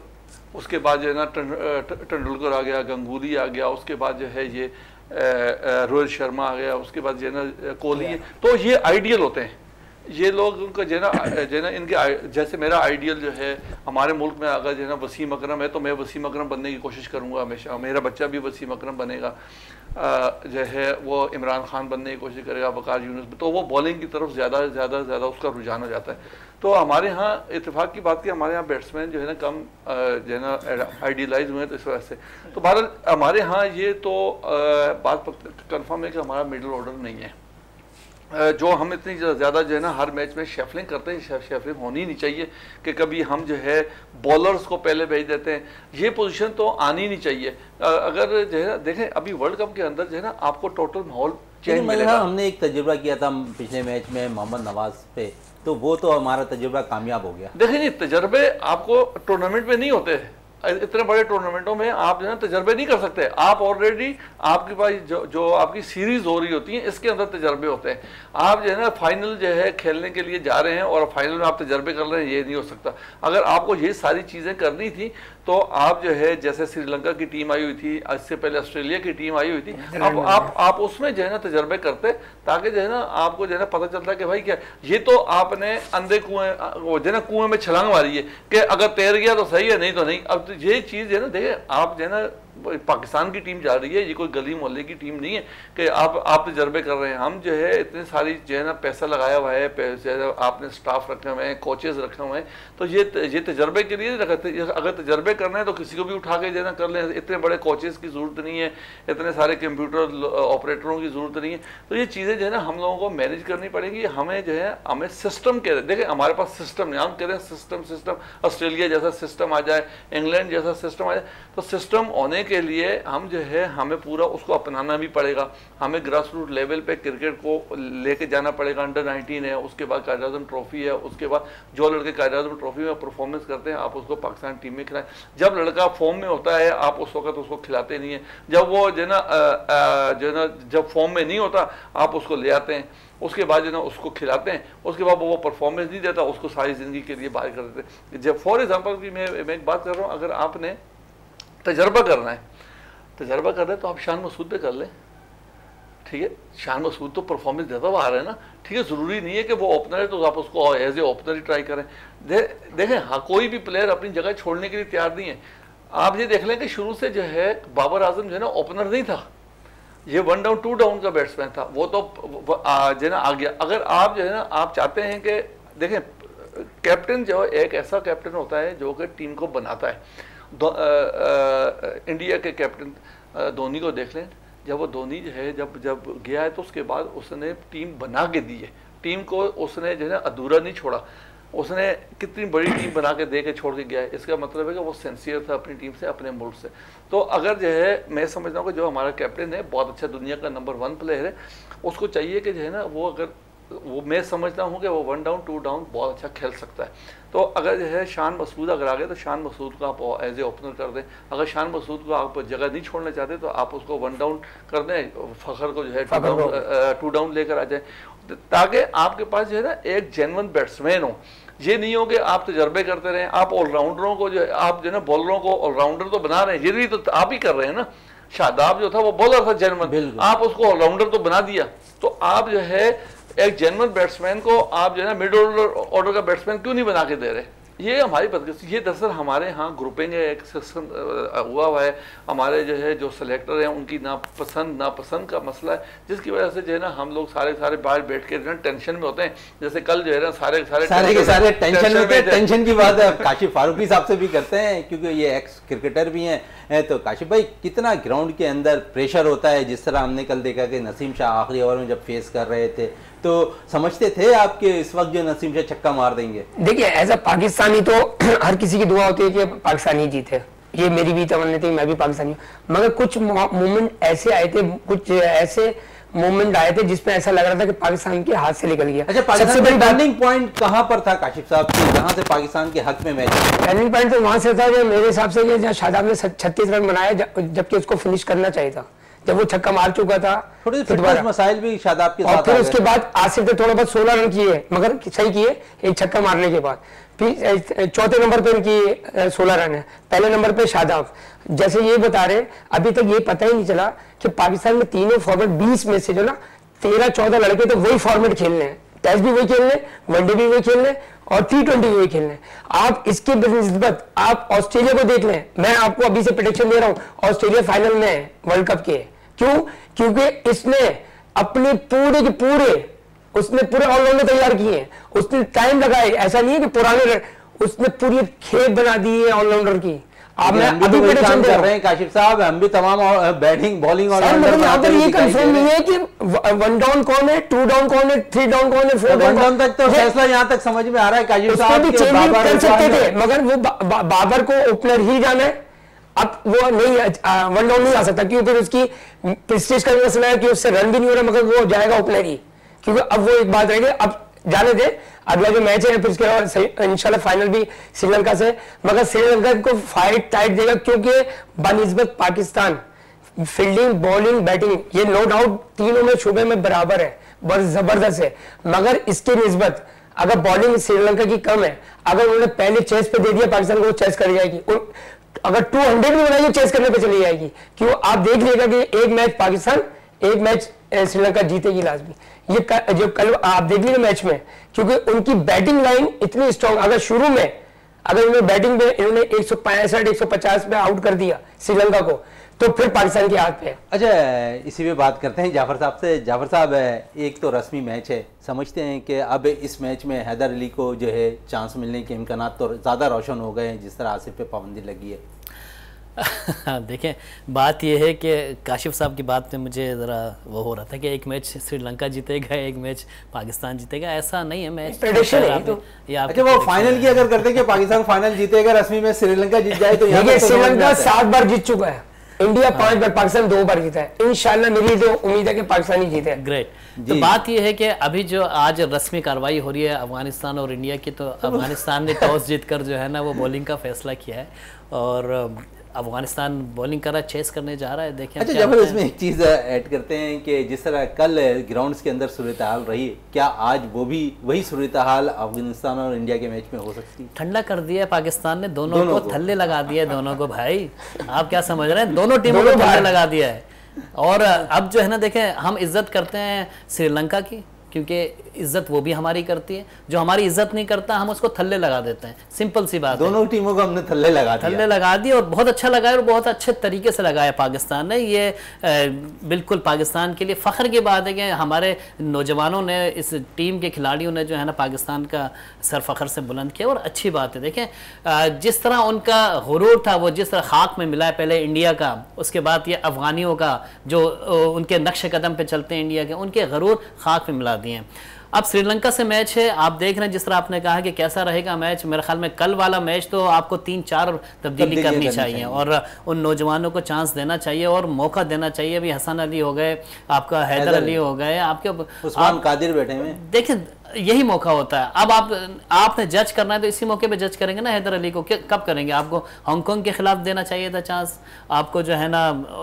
Speaker 3: उसके बाद जो है ना तेंदुलकर आ गया, गंगूली आ गया, उसके बाद जो है ये रोहित शर्मा आ गया, उसके बाद जो है ना कोहली। तो ये आइडियल होते हैं ये लोग, उनका जो है ना जो है ना इनके, जैसे मेरा आइडियल जो है हमारे मुल्क में अगर जो है ना वसीम अकरम है तो मैं वसीम अकरम बनने की कोशिश करूँगा हमेशा, मेरा बच्चा भी वसीम अकरम बनेगा, जो है वो इमरान खान बनने की कोशिश करेगा, वकार यूनुस, तो वो बॉलिंग की तरफ ज़्यादा ज़्यादा ज़्यादा उसका रुझान हो जाता है। तो हमारे यहाँ इत्तेफाक की बात की, हमारे यहाँ बैट्समैन जो है ना कम जो है ना आइडियलाइज हुए हैं, तो इस वजह से तो भारत हमारे यहाँ ये तो बात कन्फर्म है कि हमारा मिडिल ऑर्डर नहीं है। जो हम इतनी ज़्यादा जो है ना हर मैच में शेफलिंग करते हैं, शेफलिंग होनी नहीं चाहिए कि कभी हम जो है बॉलर्स को पहले भेज देते हैं, ये पोजीशन तो आनी नहीं चाहिए। अगर जो है ना देखें अभी वर्ल्ड कप के अंदर जो है ना आपको टोटल माहौल चेंज मिलेगा।
Speaker 1: हमने एक तजुर्बा किया था पिछले मैच में मोहम्मद नवाज पे, तो वो तो हमारा तजुर्बा कामयाब हो गया।
Speaker 3: देखिए नहीं, तजर्बे आपको टूर्नामेंट में नहीं होते, इतने बड़े टूर्नामेंटों में आप जो है तजर्बे नहीं कर सकते। आप ऑलरेडी आपके पास जो जो आपकी सीरीज हो रही होती है इसके अंदर तजर्बे होते हैं। आप जो है ना फाइनल जो है खेलने के लिए जा रहे हैं और फाइनल में आप तजर्बे कर रहे हैं, ये नहीं हो सकता। अगर आपको ये सारी चीज़ें करनी थी तो आप जो है जैसे श्रीलंका की टीम आई हुई थी, इससे पहले ऑस्ट्रेलिया की टीम आई हुई थी, अब आप आप उसमें जो है ना तजर्बे करते, ताकि जो है ना आपको जो है ना पता चलता कि भाई क्या ये तो आपने अंधे कुएं जो है ना कुएं में छलांग मारी है कि अगर तैर गया तो सही है, नहीं तो नहीं। अब तो ये चीज़ है ना, देखिए आप जो है ना पाकिस्तान की टीम जा रही है, ये कोई गली मोहल्ले की टीम नहीं है कि आप आप तजर्बे कर रहे हैं। हम जो है इतनी सारी जो है ना पैसा लगाया हुआ है, पैसे आपने स्टाफ रखे हुए हैं, कोचेज रखे हुए हैं, तो ये ये तजर्बे के लिए रखते। अगर तजर्बे करना है तो किसी को भी उठा के जो है ना कर लें, इतने बड़े कोचेज की ज़रूरत नहीं है, इतने सारे कंप्यूटर ऑपरेटरों की ज़रूरत नहीं है। तो ये चीज़ें जो है ना हम लोगों को मैनेज करनी पड़ेगी। हमें जो है हमें सिस्टम कह रहे, देखें हमारे पास सिस्टम नहीं, हम कह रहे हैं सिस्टम सिस्टम ऑस्ट्रेलिया जैसा सिस्टम आ जाए, इंग्लैंड जैसा सिस्टम आ जाए। तो सिस्टम होने के लिए हम जो है हमें पूरा उसको अपनाना भी पड़ेगा। हमें ग्रास रूट लेवल पे क्रिकेट को लेके जाना पड़ेगा। अंडर नाइनटीन है, उसके बाद कायद आज़म ट्रॉफी है, उसके बाद जो लड़के कायद आज़म ट्रॉफी में परफॉर्मेंस करते हैं आप उसको पाकिस्तान टीम में खिलाएं। जब लड़का फॉर्म में होता है आप उस वक्त उसको खिलाते नहीं है, जब वो जो है ना जो है ना जब फॉर्म में नहीं होता आप उसको ले आते हैं, उसके बाद जो ना उसको खिलाते हैं, उसके बाद वो परफॉर्मेंस नहीं देता उसको सारी ज़िंदगी के लिए बाहर कर देते हैं। जब फॉर एग्जाम्पल की मैं मैं एक बात कर रहा हूँ, अगर आपने तजर्बा करना है तजर्बा कर रहे हैं तो आप शान मसूद पे कर लें, ठीक है। शान मसूद तो परफॉर्मेंस देता हुआ आ रहा है ना, ठीक है। ज़रूरी नहीं है कि वो ओपनर है तो आप उसको एज ए ओपनर ही ट्राई करें। दे, देखें हाँ कोई भी प्लेयर अपनी जगह छोड़ने के लिए तैयार नहीं है। आप ये देख लें कि शुरू से जो है बाबर आजम जो है ना ओपनर नहीं था, ये वन डाउन टू डाउन का बैट्समैन था, वो तो जो है ना आ गया। अगर आप जो है ना आप चाहते हैं कि देखें कैप्टन जो एक ऐसा कैप्टन होता है जो कि टीम को बनाता है। दो, आ, आ, इंडिया के कैप्टन धोनी को देख लें, जब वो धोनी जो है जब जब गया है तो उसके बाद उसने टीम बना के दी है, टीम को उसने जो है ना अधूरा नहीं छोड़ा, उसने कितनी बड़ी टीम बना के दे के छोड़ के गया है। इसका मतलब है कि वो सिंसियर था अपनी टीम से, अपने मुल्क से। तो अगर जो है मैं समझता हूँ कि जो हमारा कैप्टन है बहुत अच्छा दुनिया का नंबर वन प्लेयर है, उसको चाहिए कि जो है ना वो अगर वो मैं समझता हूँ कि वो वन डाउन टू डाउन बहुत अच्छा खेल सकता है। तो अगर जो है शान मसूद अगर आ गए तो शान मसूद को आप एज ए ओपनर कर दें। अगर शान मसूद को आप जगह नहीं छोड़ना चाहते तो आप उसको वन डाउन कर दें, फ़खर को जो है टू डाउन टू डाउन लेकर आ जाए, ताकि आपके पास जो है ना एक जेन्युइन बैट्समैन हो। ये नहीं हो कि आप तजर्बे करते रहें, आप ऑलराउंडरों को जो है आप जो है ना बॉलरों को ऑलराउंडर तो बना रहे हैं, ये भी तो आप ही कर रहे हैं ना। शादाब जो था वो बॉलर था जेन्युइन, आप उसको ऑलराउंडर तो बना दिया। तो आप जो है एक जेन्युइन बैट्समैन को आप जो है ना मिड ऑर्डर का बैट्समैन क्यों नहीं बना के दे रहे? ये हमारी बदकिस्मती। ये दरअसल हमारे यहाँ ग्रुपिंग है, एक सिस्टम हुआ हुआ है, हमारे जो है जो सेलेक्टर हैं उनकी नापसंद नापसंद का मसला है, जिसकी वजह से जो है ना हम लोग सारे सारे बाहर बैठ के जो है टेंशन में होते हैं। जैसे कल जो है ना सारे सारे
Speaker 1: सारे के सारे टेंशन में थे। टेंशन की बात काशिफ फारूकी साहब से भी करते हैं क्योंकि ये एक्स क्रिकेटर भी हैं। तो काशिफ भाई कितना ग्राउंड के अंदर प्रेशर होता है, जिस तरह हमने कल देखा कि नसीम शाह आखिरी ओवर में जब फेस कर रहे थे तो समझते थे आपके इस वक्त जो नसीम शाह छक्का मार देंगे? देखिए
Speaker 4: एज अ पाकिस्तानी तो हर किसी की दुआ होती है कि पाकिस्तानी जीते, ये मेरी भी तमन्ना थी, मैं भी पाकिस्तानी हूँ। मगर कुछ मोमेंट ऐसे आए थे, कुछ ऐसे मोमेंट आए थे जिसमें ऐसा लग रहा था कि पाकिस्तान के हाथ से निकल गया।
Speaker 1: अच्छा, पाकिस्तान का टर्निंग पॉइंट कहां पर था काशिफ साहब, जहां से पाकिस्तान के हक में मैच?
Speaker 4: टर्निंग पॉइंट तो वहां से था जो मेरे हिसाब से जहां शादाब ने छत्तीस रन बनाए, जबकि उसको फिनिश करना चाहिए था। जब वो छक्का मार चुका था,
Speaker 1: थोड़े फिटनेस मसाइल भी शादाब के साथ,
Speaker 4: और फिर उसके बाद आसिफ ने थोड़ा बहुत सोलह रन किए मगर सही किए एक छक्का मारने के बाद। फिर चौथे नंबर पे इनकी सोलह रन है, पहले नंबर पे शादाब। जैसे ये बता रहे अभी तक ये पता ही नहीं चला कि पाकिस्तान में तीनों फॉर्मेट बीस में से जो ना तेरह चौदह लड़के तो वही फॉर्मेट खेलने हैं, टेस्ट भी वही खेलने, वनडे भी वही खेलने और टी ट्वेंटी भी वही खेलने। आप इसके निस्बत आप ऑस्ट्रेलिया को देख लें, मैं आपको अभी से प्रेडिक्शन दे रहा हूं ऑस्ट्रेलिया फाइनल में है वर्ल्ड कप के। क्यों? क्योंकि इसने अपने पूरे के पूरे उसने पूरे ऑलराउंडर तैयार किए हैं, उसने टाइम लगाए, ऐसा नहीं है कि पुराने, उसने पूरी खेत बना दी है ऑलराउंडर की। आप मैं अभी प्रेडिक्शन कर रहे हैं
Speaker 1: काशिफ साहब, हम भी तमाम बैटिंग बॉलिंग और
Speaker 4: यहाँ पर ये कंफर्म नहीं है कि वन डाउन कौन है, टू डाउन कौन है, थ्री डाउन कौन है, फोर
Speaker 1: डाउन तक तो फैसला यहाँ तक समझ में आ रहा है काशिफ साहब
Speaker 4: भी चेंजिंग कर सकते थे, मगर वो बाबर को ओपनर ही जाना है। अब वो नहीं वन डाउन नहीं आ सकता क्योंकि उसकी प्रेस्टीज का मसला है कि उससे रन भी नहीं हो रहा, मगर वो जाएगा ओपनर ही, क्योंकि अब वो एक बात रहेगी। अब जाने दे, अगला जो मैच है फिर उसके बाद इंशाल्लाह फाइनल भी श्रीलंका से, मगर श्रीलंका को फाइट टाइट देगा क्योंकि बनिस्बत पाकिस्तान फील्डिंग, बॉलिंग, बैटिंग ये नो डाउट तीनों में शुबे में बराबर है, बहुत जबरदस्त है। मगर इसके निस्बत अगर बॉलिंग श्रीलंका की कम है, अगर उन्होंने पहले चेस पे दे दिया पाकिस्तान को, वो चेस कर जाएगी। अगर टू हंड्रेड भी बनाएगी चेस करने पे चली जाएगी। क्यों? आप देख लीजिएगा कि एक मैच पाकिस्तान, एक मैच श्रीलंका जीतेगी लाजमी। ये क, जो कल आप देख लीजिए मैच में, क्योंकि उनकी बैटिंग लाइन इतनी स्ट्रॉन्ग, अगर शुरू में अगर उन्होंने बैटिंग पे इन्होंने एक सौ पैंसठ एक सौ पचास पे आउट कर दिया श्रीलंका को, तो फिर पाकिस्तान के हाथ पे।
Speaker 1: अच्छा, इसी पे बात करते हैं जाफर साहब से। जाफर साहब, एक तो रस्मी मैच है, समझते हैं कि अब इस मैच में हैदर अली को जो है चांस मिलने के इम्कान तो ज़्यादा रोशन हो गए हैं जिस तरह आसिफ पे पाबंदी लगी है।
Speaker 2: देखें, बात यह है कि काशिफ साहब की बात में मुझे ज़रा वो हो रहा था कि एक मैच श्रीलंका जीतेगा, एक मैच पाकिस्तान जीतेगा, ऐसा नहीं है। मैच
Speaker 4: प्रेडिक्शन है तो।
Speaker 1: अच्छा, वो फाइनल की अगर करते हैं कि पाकिस्तान फाइनल जीतेगा, रस्मी में श्रीलंका जीत जाए तो
Speaker 4: यहाँ श्रीलंका सात बार जीत चुका है, इंडिया पांच बार, पाकिस्तान दो बार जीता है। इंशाल्लाह मेरी तो उम्मीद है कि पाकिस्तान ही जीते।
Speaker 2: ग्रेट। तो बात यह है कि अभी जो आज रस्मी कार्रवाई हो रही है अफगानिस्तान और इंडिया की, तो अफगानिस्तान ने टॉस जीतकर जो है ना वो बॉलिंग का फैसला किया है और अफगानिस्तान बॉलिंग कर रहा है, चेस करने जा रहा है। देखें।
Speaker 1: अच्छा, जब इसमें एक चीज़ ऐड करते हैं कि जिस तरह कल ग्राउंड्स के अंदर सूरत हाल रही, क्या आज वो भी वही सूरत हाल अफगानिस्तान और इंडिया के मैच में हो सकती है?
Speaker 2: ठंडा कर दिया है पाकिस्तान ने, दोनों, दोनों को, को थल्ले लगा दिया है दोनों को। भाई आप क्या समझ रहे हैं, दोनों टीमों को थल्ले लगा दिया है। और अब जो है ना देखें, हम इज्जत करते हैं श्रीलंका की क्योंकि इज्जत वो भी हमारी करती है, जो हमारी इज्जत नहीं करता हम उसको थल्ले लगा देते हैं। सिंपल सी बात है।
Speaker 1: दोनों टीमों को हमने थल्ले लगा दिया
Speaker 2: थल्ले लगा दिए और बहुत अच्छा लगाया और बहुत अच्छे तरीके से लगाया पाकिस्तान ने। ये बिल्कुल पाकिस्तान के लिए फ़ख्र की बात है कि हमारे नौजवानों ने, इस टीम के खिलाड़ियों ने जो है ना पाकिस्तान का सर फ़ख्र से बुलंद किया और अच्छी बात है। देखें, जिस तरह उनका गुरूर था, वो जिस तरह खाक में मिला है, पहले इंडिया का, उसके बाद ये अफ़गानियों का जो उनके नक्श कदम पे चलते हैं इंडिया के, उनके गुरूर खाक में मिला दिए। अब श्रीलंका से मैच है, आप देख रहे हैं जिस तरह आपने कहा कि कैसा रहेगा मैच। मेरे ख्याल में कल वाला मैच तो आपको तीन चार तब्दीली करनी, करनी चाहिए और उन नौजवानों को चांस देना चाहिए और मौका देना चाहिए। अभी हसन अली हो गए, आपका हैदर अली हो गए, आपके
Speaker 1: उस्मान कादिर बैठे हुए।
Speaker 2: देखें, यही मौका होता है। अब आप आपने जज करना है तो इसी मौके पे जज करेंगे ना। हैदर अली को कब करेंगे? आपको हांगकांग के खिलाफ देना चाहिए था चांस, आपको जो है ना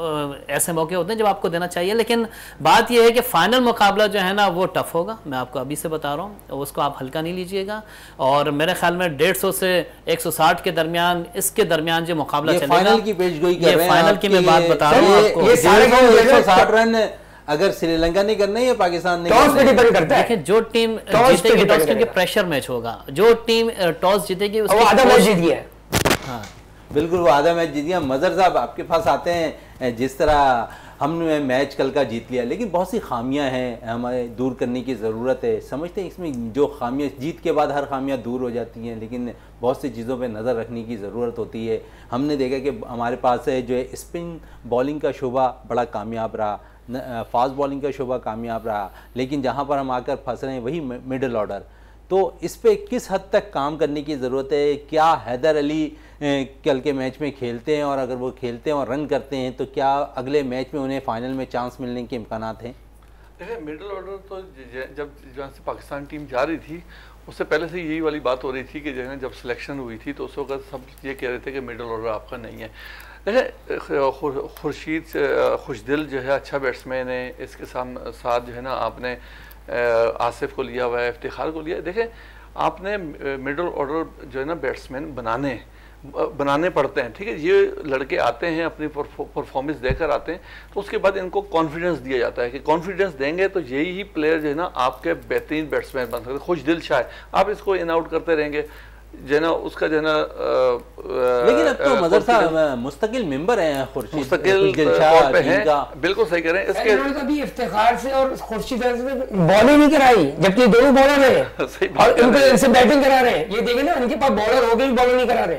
Speaker 2: ऐसे मौके होते हैं जब आपको देना चाहिए। लेकिन बात यह है कि फाइनल मुकाबला जो है ना वो टफ होगा, मैं आपको अभी से बता रहा हूँ, उसको आप हल्का नहीं लीजिएगा। और मेरे ख्याल में डेढ़ सौ से एक सौ साठ के दरमियान, इसके दरमियान जो मुकाबला चलेगा,
Speaker 1: फाइनल की पेशगोई कर रहे हैं,
Speaker 2: फाइनल की मैं बात बता रहा हूँ आपको।
Speaker 1: एक सौ साठ रन अगर श्रीलंका ने करना है या पाकिस्तान ने,
Speaker 4: टॉस पे डिपेंड करता है।
Speaker 2: देखिए, जो टीम जीतेगी, टॉस क्योंकि प्रेशर मैच होगा, जो टीम टॉस जीतेगी उसकी
Speaker 4: आधा मैच जीत गया।
Speaker 1: हाँ बिल्कुल, वो आधा मैच जीत गया। मजर साहब आपके पास आते हैं, जिस तरह हमने मैच कल का जीत लिया, लेकिन बहुत सी खामियां हैं हमें दूर करने की ज़रूरत है। समझते हैं इसमें जो खामियां, जीत के बाद हर खामियां दूर हो जाती हैं, लेकिन बहुत सी चीज़ों पे नज़र रखने की ज़रूरत होती है। हमने देखा कि हमारे पास है जो है स्पिन बॉलिंग का शोबा बड़ा कामयाब रहा, फास्ट बॉलिंग का शोबा कामयाब रहा, लेकिन जहाँ पर हम आकर फंस रहे हैं वही मिडिल ऑर्डर। तो इस पे किस हद तक काम करने की ज़रूरत है? क्या हैदर अली कल के मैच में खेलते हैं, और अगर वो खेलते हैं और रन करते हैं तो क्या अगले मैच में उन्हें फाइनल में चांस मिलने के इम्कान हैं?
Speaker 3: देखिए, मिडिल ऑर्डर तो जब जहाँ से पाकिस्तान टीम जा रही थी उससे पहले से यही वाली बात हो रही थी कि जो है जब सिलेक्शन हुई थी तो उस वक्त सब ये कह रहे थे कि मिडिल ऑर्डर आपका नहीं है। देखिए खुर्शीद खुशदिल जो है अच्छा बैट्समैन है, इसके साथ जो है ना आपने आसिफ को लिया हुआ है, इफ्तिखार को लिया। देखें आपने मिडिल ऑर्डर जो है ना बैट्समैन बनाने बनाने पड़ते हैं, ठीक है। ये लड़के आते हैं अपनी परफॉर्मेंस देकर आते हैं, तो उसके बाद इनको कॉन्फिडेंस दिया जाता है कि कॉन्फिडेंस देंगे तो यही ही प्लेयर जो है ना आपके बेहतरीन बैट्समैन बन सकते हैं। खुशदिल शाह आप इसको इन आउट करते रहेंगे जो है ना उसका जो है ना,
Speaker 1: लेकिन अब तो मदर साहब मुस्तकिल मेंबर हैं, खुर्शीद
Speaker 3: मुस्तकिल तौर पे हैं, बिल्कुल सही कह रहे हैं। इसके
Speaker 4: कभी इफ्तिखार से और खुर्शीद से बॉलिंग नहीं कराई, जबकि दोनों बॉलर हैं और इनको इनसे बैटिंग करा रहे हैं। ये देखे ना, इनके पास बॉलर हो गए, बॉलिंग नहीं करा रहे।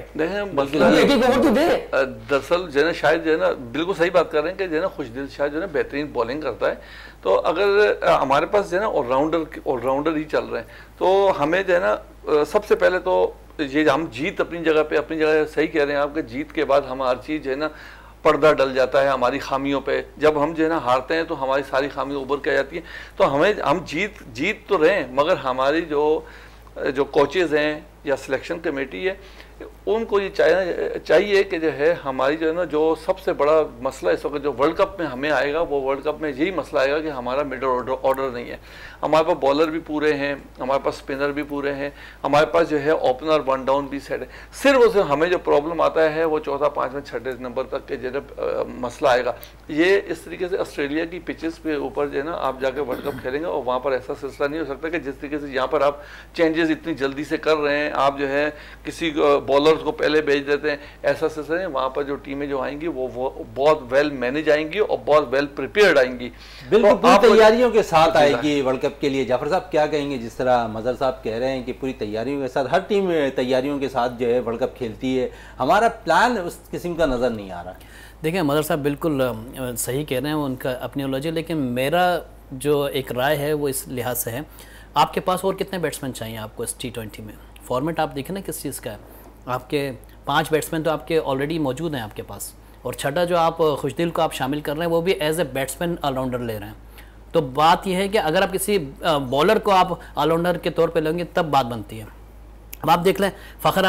Speaker 3: दरअसल जो है ना शायद जो है ना बिल्कुल सही बात कर रहे हैं कि जो है ना खुशदिल शाह जो है ना बेहतरीन बॉलिंग करता है। तो अगर हमारे पास जो है ना ऑलराउंडर ऑलराउंडर ही चल रहे हैं, तो हमें जो है ना सबसे पहले तो ये हम जीत अपनी जगह पे अपनी जगह सही कह रहे हैं आपके, जीत के बाद हम हर चीज़ जो है ना पर्दा डल जाता है हमारी खामियों पे। जब हम जो है ना हारते हैं तो हमारी सारी खामियां उभर के आ जाती हैं। तो हमें हम जीत जीत तो रहे हैं, मगर हमारी जो जो कोचेज़ हैं या सिलेक्शन कमेटी है, उनको ये चाहिए चाहिए कि जो है हमारी जो है ना जो सबसे बड़ा मसला इस वक्त जो वर्ल्ड कप में हमें आएगा, वो वर्ल्ड कप में यही मसला आएगा कि हमारा मिडल ऑर्डर ऑर्डर नहीं है। हमारे पास बॉलर भी पूरे हैं, हमारे पास स्पिनर भी पूरे हैं, हमारे पास जो है ओपनर वन डाउन भी सेट है। सिर्फ उसे हमें जो प्रॉब्लम आता है वो चौथा पाँचवें छठे नंबर तक के जो है मसला आएगा। ये इस तरीके से ऑस्ट्रेलिया की पिचेस पे ऊपर जो है ना आप जाकर वर्ल्ड कप खेलेंगे और वहाँ पर ऐसा सिलसिला नहीं हो सकता कि जिस तरीके से यहाँ पर आप चेंजेस इतनी जल्दी से कर रहे हैं, आप जो है किसी बॉलर्स को पहले भेज देते हैं, ऐसा सिलसिला है। वहाँ पर जो टीमें जो आएंगी वो, वो बहुत वेल मैनेज आएंगी और बहुत वेल प्रिपेयर्ड आएंगी,
Speaker 1: बिल्कुल पूरी तैयारियों के साथ आएगी वर्ल्ड कप के लिए। जाफर साहब क्या कहेंगे, जिस तरह मजहर साहब कह रहे हैं कि पूरी तैयारियों के साथ हर टीम तैयारियों के साथ जो है वर्ल्ड कप खेलती है, हमारा प्लान उस किस्म का नज़र नहीं आ रहा।
Speaker 2: देखिए मदर साहब बिल्कुल सही कह रहे हैं, उनका अपनी नॉलेज है, लेकिन मेरा जो एक राय है वो इस लिहाज से है, आपके पास और कितने बैट्समैन चाहिए आपको इस टी ट्वेंटी में? फॉर्मेट आप देखें ना किस चीज़ का है, आपके पांच बैट्समैन तो आपके ऑलरेडी मौजूद हैं आपके पास, और छठा जो आप खुशदिल को आप शामिल कर रहे हैं वो भी एज ए बैट्समैन ऑलराउंडर ले रहे हैं। तो बात यह है कि अगर आप किसी बॉलर को आप ऑलराउंडर के तौर पे लेंगे तब बात बनती है। अब आप देख लें, फ़खरा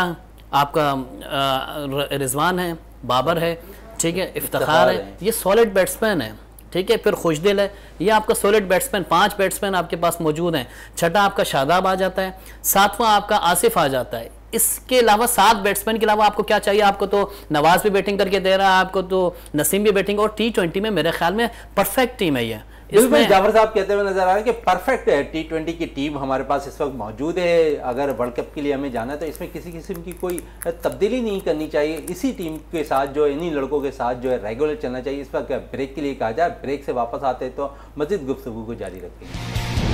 Speaker 2: आपका, रिजवान है, बाबर है, ठीक है, इफ्तिखार है, ये सॉलिड बैट्समैन है, ठीक है। फिर खुशदिल है, ये आपका सॉलिड बैट्समैन, पांच बैट्समैन आपके पास मौजूद हैं। छठा आपका शादाब आ जाता है, सातवां आपका आसिफ आ जाता है। इसके अलावा सात बैट्समैन के अलावा आपको क्या चाहिए? आपको तो नवाज भी बैटिंग करके दे रहा है, आपको तो नसीम भी बैटिंग, और टी ट्वेंटी में मेरे ख्याल में परफेक्ट टीम है ये।
Speaker 1: इसमें जाफर साहब कहते हुए नजर आ रहा है कि परफेक्ट है टी ट्वेंटी की टीम हमारे पास इस वक्त मौजूद है। अगर वर्ल्ड कप के लिए हमें जाना है तो इसमें किसी किस्म की कोई तब्दीली नहीं करनी चाहिए, इसी टीम के साथ जो इन्हीं लड़कों के साथ जो है रेगुलर चलना चाहिए। इस वक्त ब्रेक के लिए कहा जाए, ब्रेक से वापस आते तो मज़ीद गुफ्तगू को जारी रखेंगे।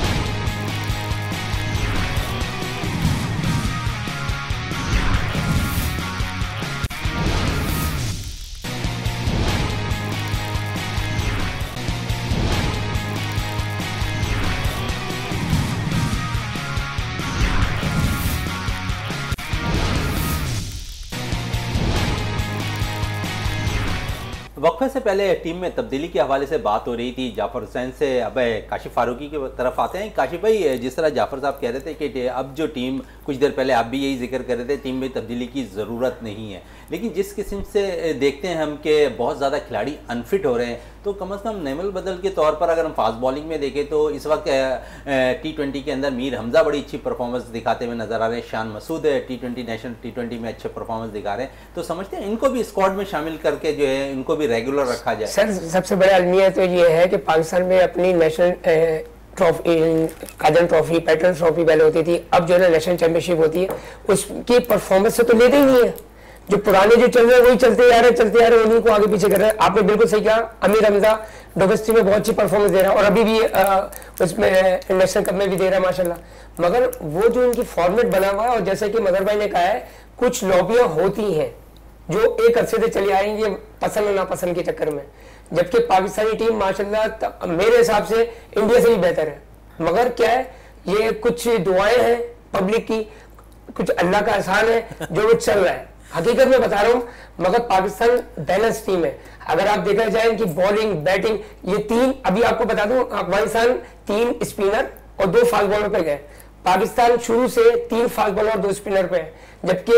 Speaker 1: वक्फे से पहले टीम में तब्दीली के हवाले से बात हो रही थी जाफर हुसैन से। अब काशिफ फारूकी की तरफ आते हैं। काशिफ भाई, जिस तरह जाफर साहब कह रहे थे कि अब जो टीम, कुछ देर पहले आप भी यही जिक्र कर रहे थे, टीम में तब्दीली की ज़रूरत नहीं है, लेकिन जिस किस्म से देखते हैं हम कि बहुत ज़्यादा खिलाड़ी अनफिट हो रहे हैं, तो कम अज़ कम नेमल बदल के तौर पर अगर हम फास्ट बॉलिंग में देखें तो इस वक्त टी ट्वेंटी के अंदर मीर हमज़ा बड़ी अच्छी परफॉर्मेंस दिखाते हुए नज़र आ रहे हैं। Shan Masood T twenty national T twenty में अच्छे परफॉर्मेंस दिखा रहे हैं, तो समझते हैं इनको भी स्क्वाड में शामिल करके जो है इनको भी रेगुलर रखा जाए।
Speaker 4: सर सबसे बड़ा अलमिया तो ये है कि पाकिस्तान में अपनी national trophy, Quaid trophy, patron trophy पहले होती थी, अब जो है नेशनल चैंपियनशिप होती है, उसकी परफॉर्मेंस से तो लेते ही नहीं है। जो पुराने जो चल रहे हैं वही चलते आ रहे चलते आ रहे उन्हीं को आगे पीछे कर रहे हैं। आपने बिल्कुल सही कहा, अमीर हमजा डोमेस्टिक में बहुत अच्छी परफॉर्मेंस दे रहा है और अभी भी आ, उसमें नेशनल कप में भी दे रहा है माशाल्लाह, मगर वो जो इनकी फॉर्मेट बना हुआ है, और जैसे कि मदर भाई ने कहा है, कुछ लॉबियां होती हैं जो एक अरसे से चली आएंगी पसंद और नापसंद के चक्कर में, जबकि पाकिस्तानी टीम माशाल्लाह मेरे हिसाब से इंडिया से भी बेहतर है। मगर क्या है, ये कुछ दुआएं हैं पब्लिक की, कुछ अल्लाह का एहसान है जो वो चल रहा है। हकीकत में बता रहा हूं, मगर पाकिस्तान बैलेंस टीम है। अगर आप देखा जाए कि बॉलिंग बैटिंग ये तीन, अभी आपको बता दूं, अफगानिस्तान तीन स्पिनर और दो फास्ट बॉलर पे गए, पाकिस्तान शुरू से तीन फास्ट बॉलर और दो स्पिनर पे है, जबकि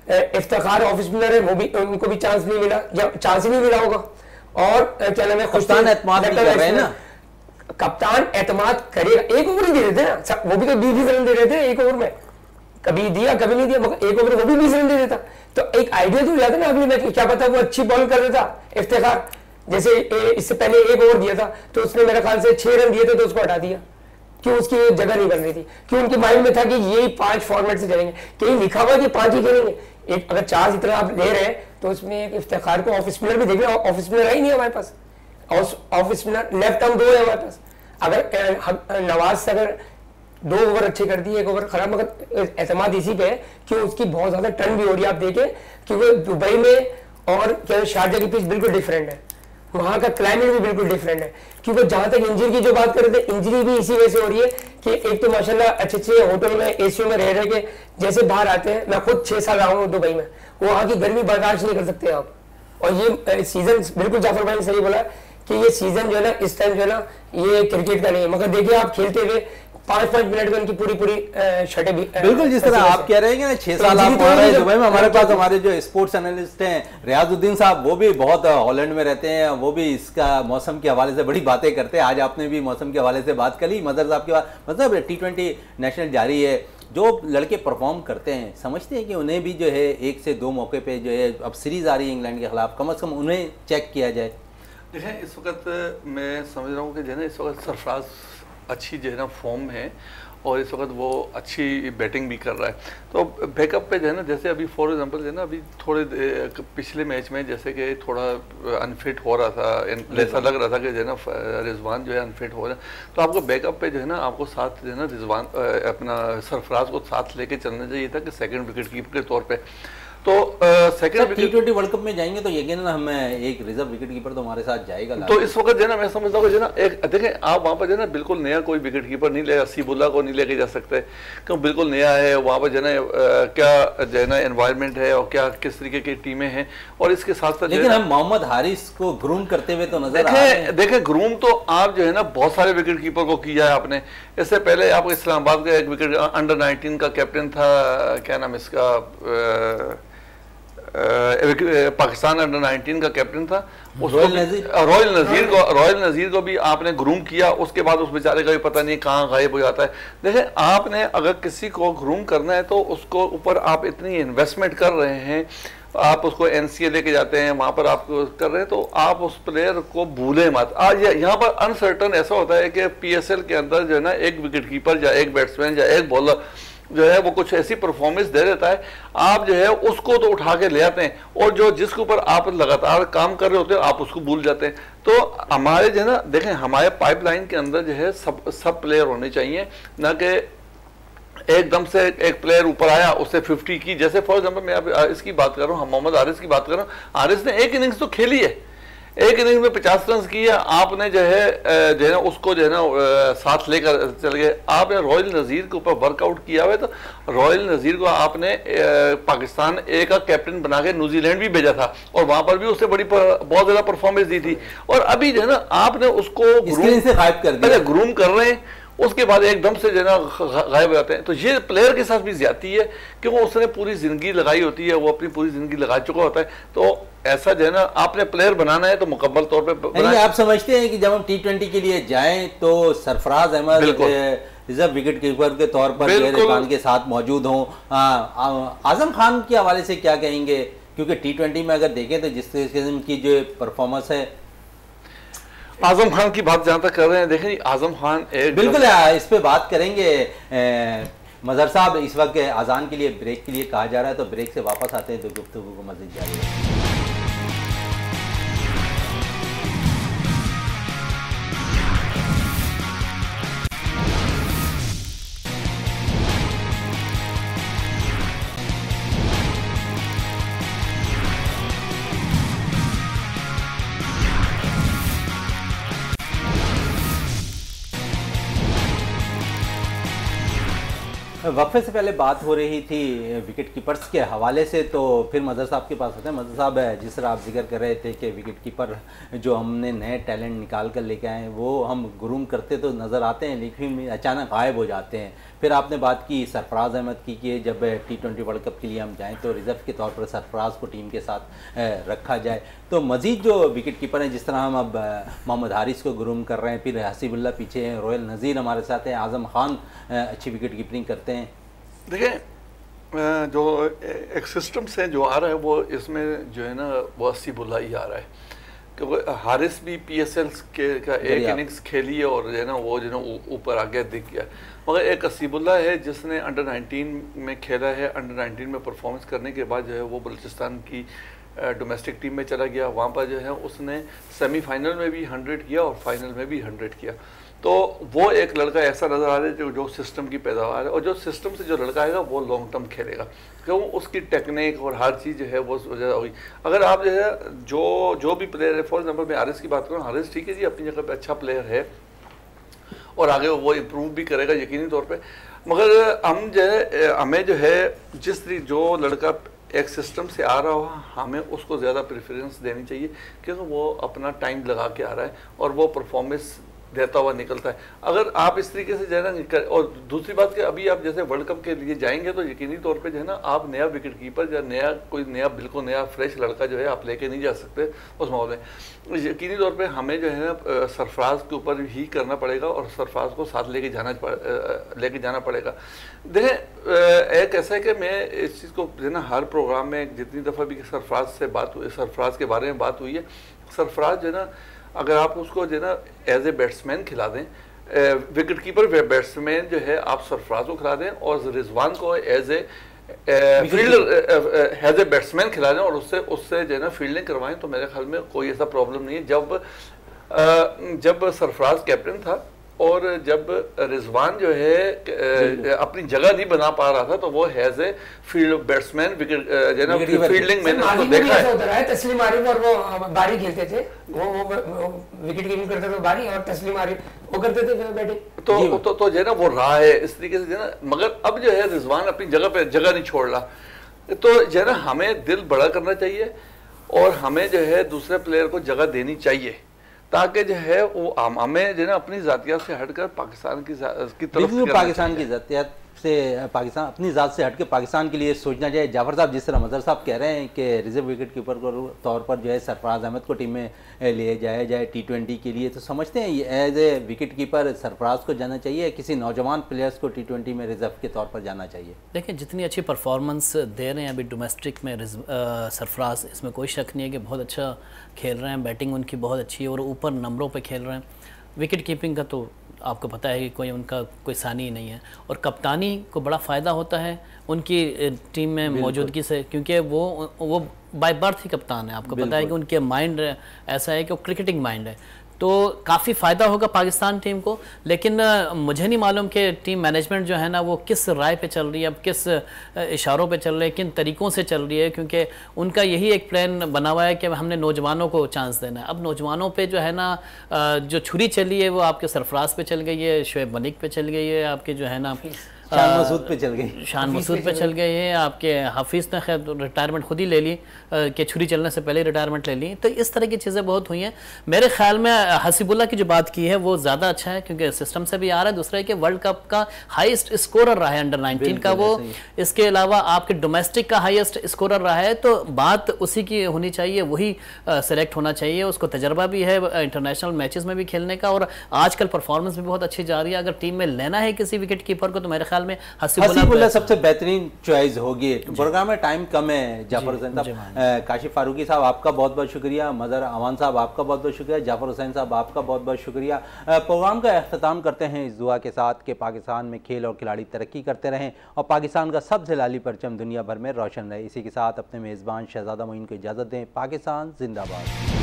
Speaker 4: इफ्तिखार ऑफ स्पिनर है, वो भी उनको भी चांस नहीं मिला या चांस ही नहीं मिला होगा। और क्या नाम है,
Speaker 1: कप्तान एतमाद भी कर रहे हैं ना,
Speaker 4: कप्तान एतमाद करेगा, एक ओवर ही दे रहे थे ना, वो भी तो बीस बीस रन दे रहे थे एक ओवर में, कभी दिया कभी नहीं दिया, मगर एक ओवर वो भी बीस रन दे देता, तो एक आइडिया तो जाता ना अगले मैच में, क्या पता वो अच्छी बॉल कर देता इफ्तिखार। जैसे इससे पहले एक ओवर दिया था तो उसने मेरे ख्याल से छह रन दिए थे तो उसको हटा दिया, क्यों, उसकी जगह नहीं बन रही थी, क्यों, उनके माइंड में था कि यही पांच फॉर्मेट से चलेंगे, कहीं लिखा हुआ कि पांच ही खेलेंगे, एक अगर चार की तरह आप ले रहे हैं तो उसमें एक इफ्तिखार को ऑफ स्पिनर भी देखिए, ऑफ स्पिनर ही नहीं है हमारे पास, ऑफ स्पिनर लेफ्ट आर्म दो है हमारे पास, अगर नवाज से अगर दो ओवर अच्छे कर दिए, एक ओवर खराब, मगर एतमाद इसी पे है कि उसकी बहुत ज्यादा टर्न भी हो रही है, आप देखें क्योंकि दुबई में और क्या शारजा की पिच बिल्कुल डिफरेंट है, वहां का क्लाइमेट भी बिल्कुल डिफरेंट है, क्योंकि जहां तक इंजरी की जो बात कर रहे थे, इंजरी भी इसी वजह से हो रही है कि एक तो माशाल्लाह अच्छे अच्छे होटल में एसी में रह रहे के जैसे बाहर आते हैं, मैं खुद छह साल रहा हूँ दुबई में, वहां की गर्मी बर्दाश्त नहीं कर सकते आप, और ये सीजन बिल्कुल जाफर भाई ने सही बोला कि ये सीजन जो है ना इस टाइम जो है ना ये क्रिकेट का नहीं है, मगर देखिए आप खेलते हुए पांच पांच मिनट में उनकी पूरी पूरी शटे भी
Speaker 1: बिल्कुल जिस तरह आप कह रहे हैं ना छह साल आप पढ़ रहे हैं दुबई में, हमारे पास हमारे जो स्पोर्ट्स एनालिस्ट हैं रियाजुद्दीन साहब, वो भी बहुत हॉलैंड में रहते हैं, वो भी इसका मौसम के हवाले से बड़ी बातें करते हैं। आज आपने भी मौसम के हवाले से बात करी, मदर साहब की बात, मतलब टी ट्वेंटी नेशनल जारी है, जो लड़के परफॉर्म करते हैं समझते हैं कि उन्हें भी जो है एक से दो मौके पे जो है, अब सीरीज आ रही है इंग्लैंड के खिलाफ, कम अज़ कम उन्हें चेक किया जाए।
Speaker 3: देखें इस वक्त मैं समझ रहा हूँ कि जो है ना इस वक्त सरफराज अच्छी जो है ना फॉर्म में है और इस वक्त वो अच्छी बैटिंग भी कर रहा है, तो बैकअप पे जो है ना, जैसे अभी फॉर एग्जांपल जो है ना अभी थोड़े पिछले मैच में जैसे कि थोड़ा अनफिट हो रहा था, ऐसा लग रहा था कि जो है ना रिजवान जो है अनफिट हो रहा है, तो आपको बैकअप पे जो है ना आपको साथ जो है ना रिजवान अपना सरफराज को साथ लेके चलना चाहिए था कि सेकेंड विकेट कीपर के तौर पर। तो second
Speaker 1: T twenty world cup में जाएंगे तो यकीनन हमें एक रिजर्व विकेट कीपर तो हमारे साथ जाएगा।
Speaker 3: तो इस वक्त जो ना मैं समझता हूँ जो ना एक देखें आप वहाँ पर जो ना बिल्कुल नया कोई विकेट कीपर नहीं ले, सीबुल्ला को नहीं लेके जा सकते क्यों, बिल्कुल नया है वहाँ पर जो ना क्या जो है ना एनवायरनमेंट है और क्या किस तरीके की टीमें हैं, और इसके साथ साथ
Speaker 1: लेकिन हम मोहम्मद हारिस को ग्रूम करते हुए तो नजर आ रहे हैं।
Speaker 3: देखें ग्रूम तो आप जो है ना बहुत सारे विकेट कीपर को किया है आपने, इससे पहले आपको इस्लामाबाद का एक विकेट अंडर नाइनटीन का कैप्टन था, क्या नाम इसका, पाकिस्तान अंडर नाइनटीन का कैप्टन था,
Speaker 1: रॉयल नजीर
Speaker 3: रॉयल नजीर को रॉयल नजीर को भी आपने ग्रूम किया, उसके बाद उस बेचारे का भी पता नहीं कहाँ गायब हो जाता है। देखें आपने अगर किसी को ग्रूम करना है तो उसको ऊपर आप इतनी इन्वेस्टमेंट कर रहे हैं, आप उसको एनसीए लेके जाते हैं, वहां पर आप कर रहे हैं, तो आप उस प्लेयर को भूलें मत। आज यहाँ पर अनसर्टन ऐसा होता है कि पीएसएल के अंदर जो है ना एक विकेट कीपर या एक बैट्समैन या एक बॉलर जो है वो कुछ ऐसी परफॉर्मेंस दे देता है, आप जो है उसको तो उठा के ले आते हैं, और जो जिसके ऊपर आप लगातार काम कर रहे होते हैं आप उसको भूल जाते हैं। तो हमारे जो है ना देखें हमारे पाइपलाइन के अंदर जो है सब सब प्लेयर होने चाहिए, ना कि एकदम से एक प्लेयर ऊपर आया उससे फिफ्टी की, जैसे फॉर एग्जांपल मैं अब इसकी बात कर रहा हूँ, मोहम्मद हारिस की बात कर रहा हूँ, हारिस ने एक इनिंग्स तो खेली है, एक इनिंग्स में पचास रन किए, आपने जो है जो है ना उसको जो है ना साथ लेकर चल गए। आपने रॉयल नज़ीर के ऊपर वर्कआउट किया हुआ है, तो रॉयल नज़ीर को आपने पाकिस्तान ए का कैप्टन बना के न्यूजीलैंड भी भेजा था और वहां पर भी उससे बड़ी बहुत ज्यादा परफॉर्मेंस दी थी, और अभी जो है ना आपने उसको
Speaker 1: ग्रूम से गायब कर दिया,
Speaker 3: ग्रूम कर रहे हैं, उसके बाद एकदम से जो है ना गायब हो जाते हैं। तो ये प्लेयर के साथ भी ज्यादती है क्योंकि उसने पूरी जिंदगी लगाई होती है, वो अपनी पूरी जिंदगी लगा चुका होता है, तो ऐसा जो है ना आपने प्लेयर बनाना है तो मुकम्मल तौर पे बनाएं।
Speaker 1: आप समझते हैं कि जब हम टी ट्वेंटी के लिए जाएं तो Sarfaraz Ahmed reserve wicket keeper के तौर पर खान के साथ मौजूद हों। आजम खान के हवाले से क्या कहेंगे, क्योंकि टी ट्वेंटी में अगर देखें तो जिस किस्म की जो परफॉर्मेंस है,
Speaker 3: आजम खान की बात जहां तक कर रहे हैं, देखें आजम खान एक
Speaker 1: बिल्कुल इस पे बात करेंगे। मजहर साहब इस वक्त अजान के लिए ब्रेक के लिए कहा जा रहा है, तो ब्रेक से वापस आते हैं तो गुफ्तगू को मज़ीद जारी है। वक्फे से पहले बात हो रही थी विकेट कीपर्स के हवाले से, तो फिर मदर साहब के पास होते हैं। मदर साहब, जिस तरह आप जिक्र कर रहे थे कि विकेट कीपर जो हमने नए टैलेंट निकाल कर लेके आए हैं वो हम ग्रूम करते तो नज़र आते हैं लेकिन अचानक गायब हो जाते हैं। फिर आपने बात की सरफराज अहमद की कि जब टी ट्वेंटी वर्ल्ड कप के लिए हम जाएँ तो रिज़र्व के तौर पर सरफराज को टीम के साथ रखा जाए। तो मज़ीद जो विकेट कीपर हैं, जिस तरह हम अब मोहम्मद हारिस को ग्रूम कर रहे हैं, फिर हसीबुल्ला पीछे हैं, रोयल नज़ीर हमारे साथ हैं, आज़म खान अच्छी विकेट कीपिंग करते हैं।
Speaker 3: देखिए जो एक सिस्टम से जो आ रहा है वो इसमें जो है ना वो हसीबुल्ला ही आ रहा है, क्योंकि हारिस भी पी एस एल के का एक इनिंग्स खेली है और जो है ना वो जो है ना ऊपर आगे दिख गया, मगर एक हसीबुल्ला है जिसने अंडर नाइनटीन में खेला है। अंडर नाइनटीन में परफॉर्मेंस करने के बाद जो है वो बलूचिस्तान की डोमेस्टिक टीम में चला गया, वहाँ पर जो है उसने सेमीफाइनल में भी हंड्रेड किया और फाइनल में भी हंड्रेड किया। तो वो एक लड़का ऐसा नज़र आ रहा है जो जो सिस्टम की पैदावार है, और जो सिस्टम से जो लड़का आएगा वो लॉन्ग टर्म खेलेगा, क्यों उसकी टेक्निक और हर चीज़ जो है वो ज़्यादा होगी। अगर आप जो है जो जो भी प्लेयर है, फॉर एग्जाम्पल मैं हारिस की बात करूँ, हारिस ठीक है जी अपनी जगह पे अच्छा प्लेयर है और आगे वो इम्प्रूव भी करेगा यकीनी तौर पे, मगर हम जो है हमें जो है जिस जो लड़का एक सिस्टम से आ रहा हो हमें उसको ज़्यादा प्रेफरेंस देनी चाहिए, क्योंकि वो अपना टाइम लगा के आ रहा है और वो परफॉर्मेंस देता हुआ निकलता है। अगर आप इस तरीके से जो है ना, और दूसरी बात कि अभी आप जैसे वर्ल्ड कप के लिए जाएंगे तो यकीनी तौर पे जो है ना आप नया विकेट कीपर या नया कोई नया बिल्कुल नया फ्रेश लड़का जो है आप लेके नहीं जा सकते उस मामले में। यकीनी तौर पे हमें जो है ना सरफराज के ऊपर ही करना पड़ेगा और सरफराज को साथ लेके जाना लेके जाना पड़ेगा। देखें एक ऐसा है कि मैं इस चीज़ को जो है ना हर प्रोग्राम में जितनी दफ़ा भी सरफराज से बात हुई, सरफराज के बारे में बात हुई है, सरफराज जो है ना अगर आप उसको जो है ना एज ए बैट्समैन खिला दें, विकेट कीपर बैट्समैन जो है आप सरफराज को खिला दें और रिजवान को as a fielder as a batsman खिला दें और उससे उससे जो है ना फील्डिंग करवाएं, तो मेरे ख्याल में कोई ऐसा प्रॉब्लम नहीं है। जब आ, जब सरफराज कैप्टन था और जब रिजवान जो है अपनी जगह नहीं बना पा रहा था तो वो has a field batsman wicket fielding मैंने उसको देखा है।
Speaker 4: तस्लीम आरिफ और वो बारी खेलते थे, वो वो विकेट कीपिंग करते थे बारी और तस्लीम आरिफ वो करते थे बैटिंग।
Speaker 3: तो तो तो जो है ना वो रहा है इस तरीके से जो है ना, मगर अब जो है रिजवान अपनी जगह पे जगह नहीं छोड़ रहा, तो जो है ना हमें दिल बड़ा करना चाहिए और हमें जो है दूसरे प्लेयर को जगह देनी चाहिए ताकि जो है वो हमें जो है अपनी जातियात से हटकर पाकिस्तान की की तरफ
Speaker 1: पाकिस्तान की जातियात से पाकिस्तान अपनी ज़ात से हटकर पाकिस्तान के लिए सोचना चाहिए। जाफर साहब, जिस तरह मजहर साहब कह रहे हैं कि रिजर्व विकेट कीपर को तौर पर जो है सरफराज अहमद को टीम में ले जाया जाए टी ट्वेंटी के लिए, तो समझते हैं as a wicket keeper Sarfaraz को जाना चाहिए, किसी नौजवान प्लेयर्स को टी ट्वेंटी में रिजर्व के तौर पर जाना चाहिए?
Speaker 2: देखिए जितनी अच्छी परफॉर्मेंस दे रहे हैं अभी डोमेस्टिक में सरफराज, इसमें कोई शक नहीं है कि बहुत अच्छा खेल रहे हैं, बैटिंग उनकी बहुत अच्छी है और ऊपर नंबरों पर खेल रहे हैं। विकेट कीपिंग का तो आपको पता है कि कोई उनका कोई सानी ही नहीं है, और कप्तानी को बड़ा फ़ायदा होता है उनकी टीम में मौजूदगी से, क्योंकि वो वो बाय बर्थ ही कप्तान है। आपको पता है कि उनके माइंड ऐसा है कि वो क्रिकेटिंग माइंड है, तो काफ़ी फ़ायदा होगा पाकिस्तान टीम को। लेकिन मुझे नहीं मालूम कि टीम मैनेजमेंट जो है ना वो किस राय पे चल रही है, अब किस इशारों पे चल रही है, किन तरीक़ों से चल रही है, क्योंकि उनका यही एक प्लान बना हुआ है कि हमने नौजवानों को चांस देना है। अब नौजवानों पे जो है ना जो छुरी चली है वो आपके सरफराज पे चल गई है, शुएब मलिक पे चल गई है, आपके जो है ना
Speaker 1: शान मसूद पे चल गई
Speaker 2: शान मसूद पे चल गए हैं, आपके हाफिज़ ने खैर रिटायरमेंट खुद ही ले ली कि छुरी चलने से पहले रिटायरमेंट ले ली। तो इस तरह की चीज़ें बहुत हुई हैं। मेरे ख्याल में हसीबुल्ला की जो बात की है वो ज़्यादा अच्छा है, क्योंकि सिस्टम से भी आ रहा है, दूसरा है कि वर्ल्ड कप का हाईएस्ट स्कोरर रहा है अंडर नाइनटीन का वो, इसके अलावा आपके डोमेस्टिक का हाईएस्ट स्कोरर रहा है, तो बात उसी की होनी चाहिए, वही सेलेक्ट होना चाहिए। उसको तजर्बा भी है इंटरनेशनल मैचेस में भी खेलने का और आजकल परफॉर्मेंस भी बहुत अच्छी जा रही है। अगर टीम में लेना है किसी विकेट कीपर को तो मेरे ख्याल में
Speaker 1: हसीबुल्ला सबसे बेहतरीन चॉइस होगी। प्रोग्राम में टाइम कम है। जाफर हुसैन साहब, काशिफ फारूकी साहब आपका बहुत बहुत शुक्रिया, मदर अमान साहब आपका बहुत बहुत शुक्रिया, जाफर हुसैन साहब आपका बहुत बहुत शुक्रिया। प्रोग्राम का अख्ताम करते हैं इस दुआ के साथ कि पाकिस्तान में खेल और खिलाड़ी तरक्की करते रहें और पाकिस्तान का सबसे लाली परचम दुनिया भर में रोशन रहे। इसी के साथ अपने मेज़बान शहजादा मोइन को इजाज़त दें। पाकिस्तान जिंदाबाद।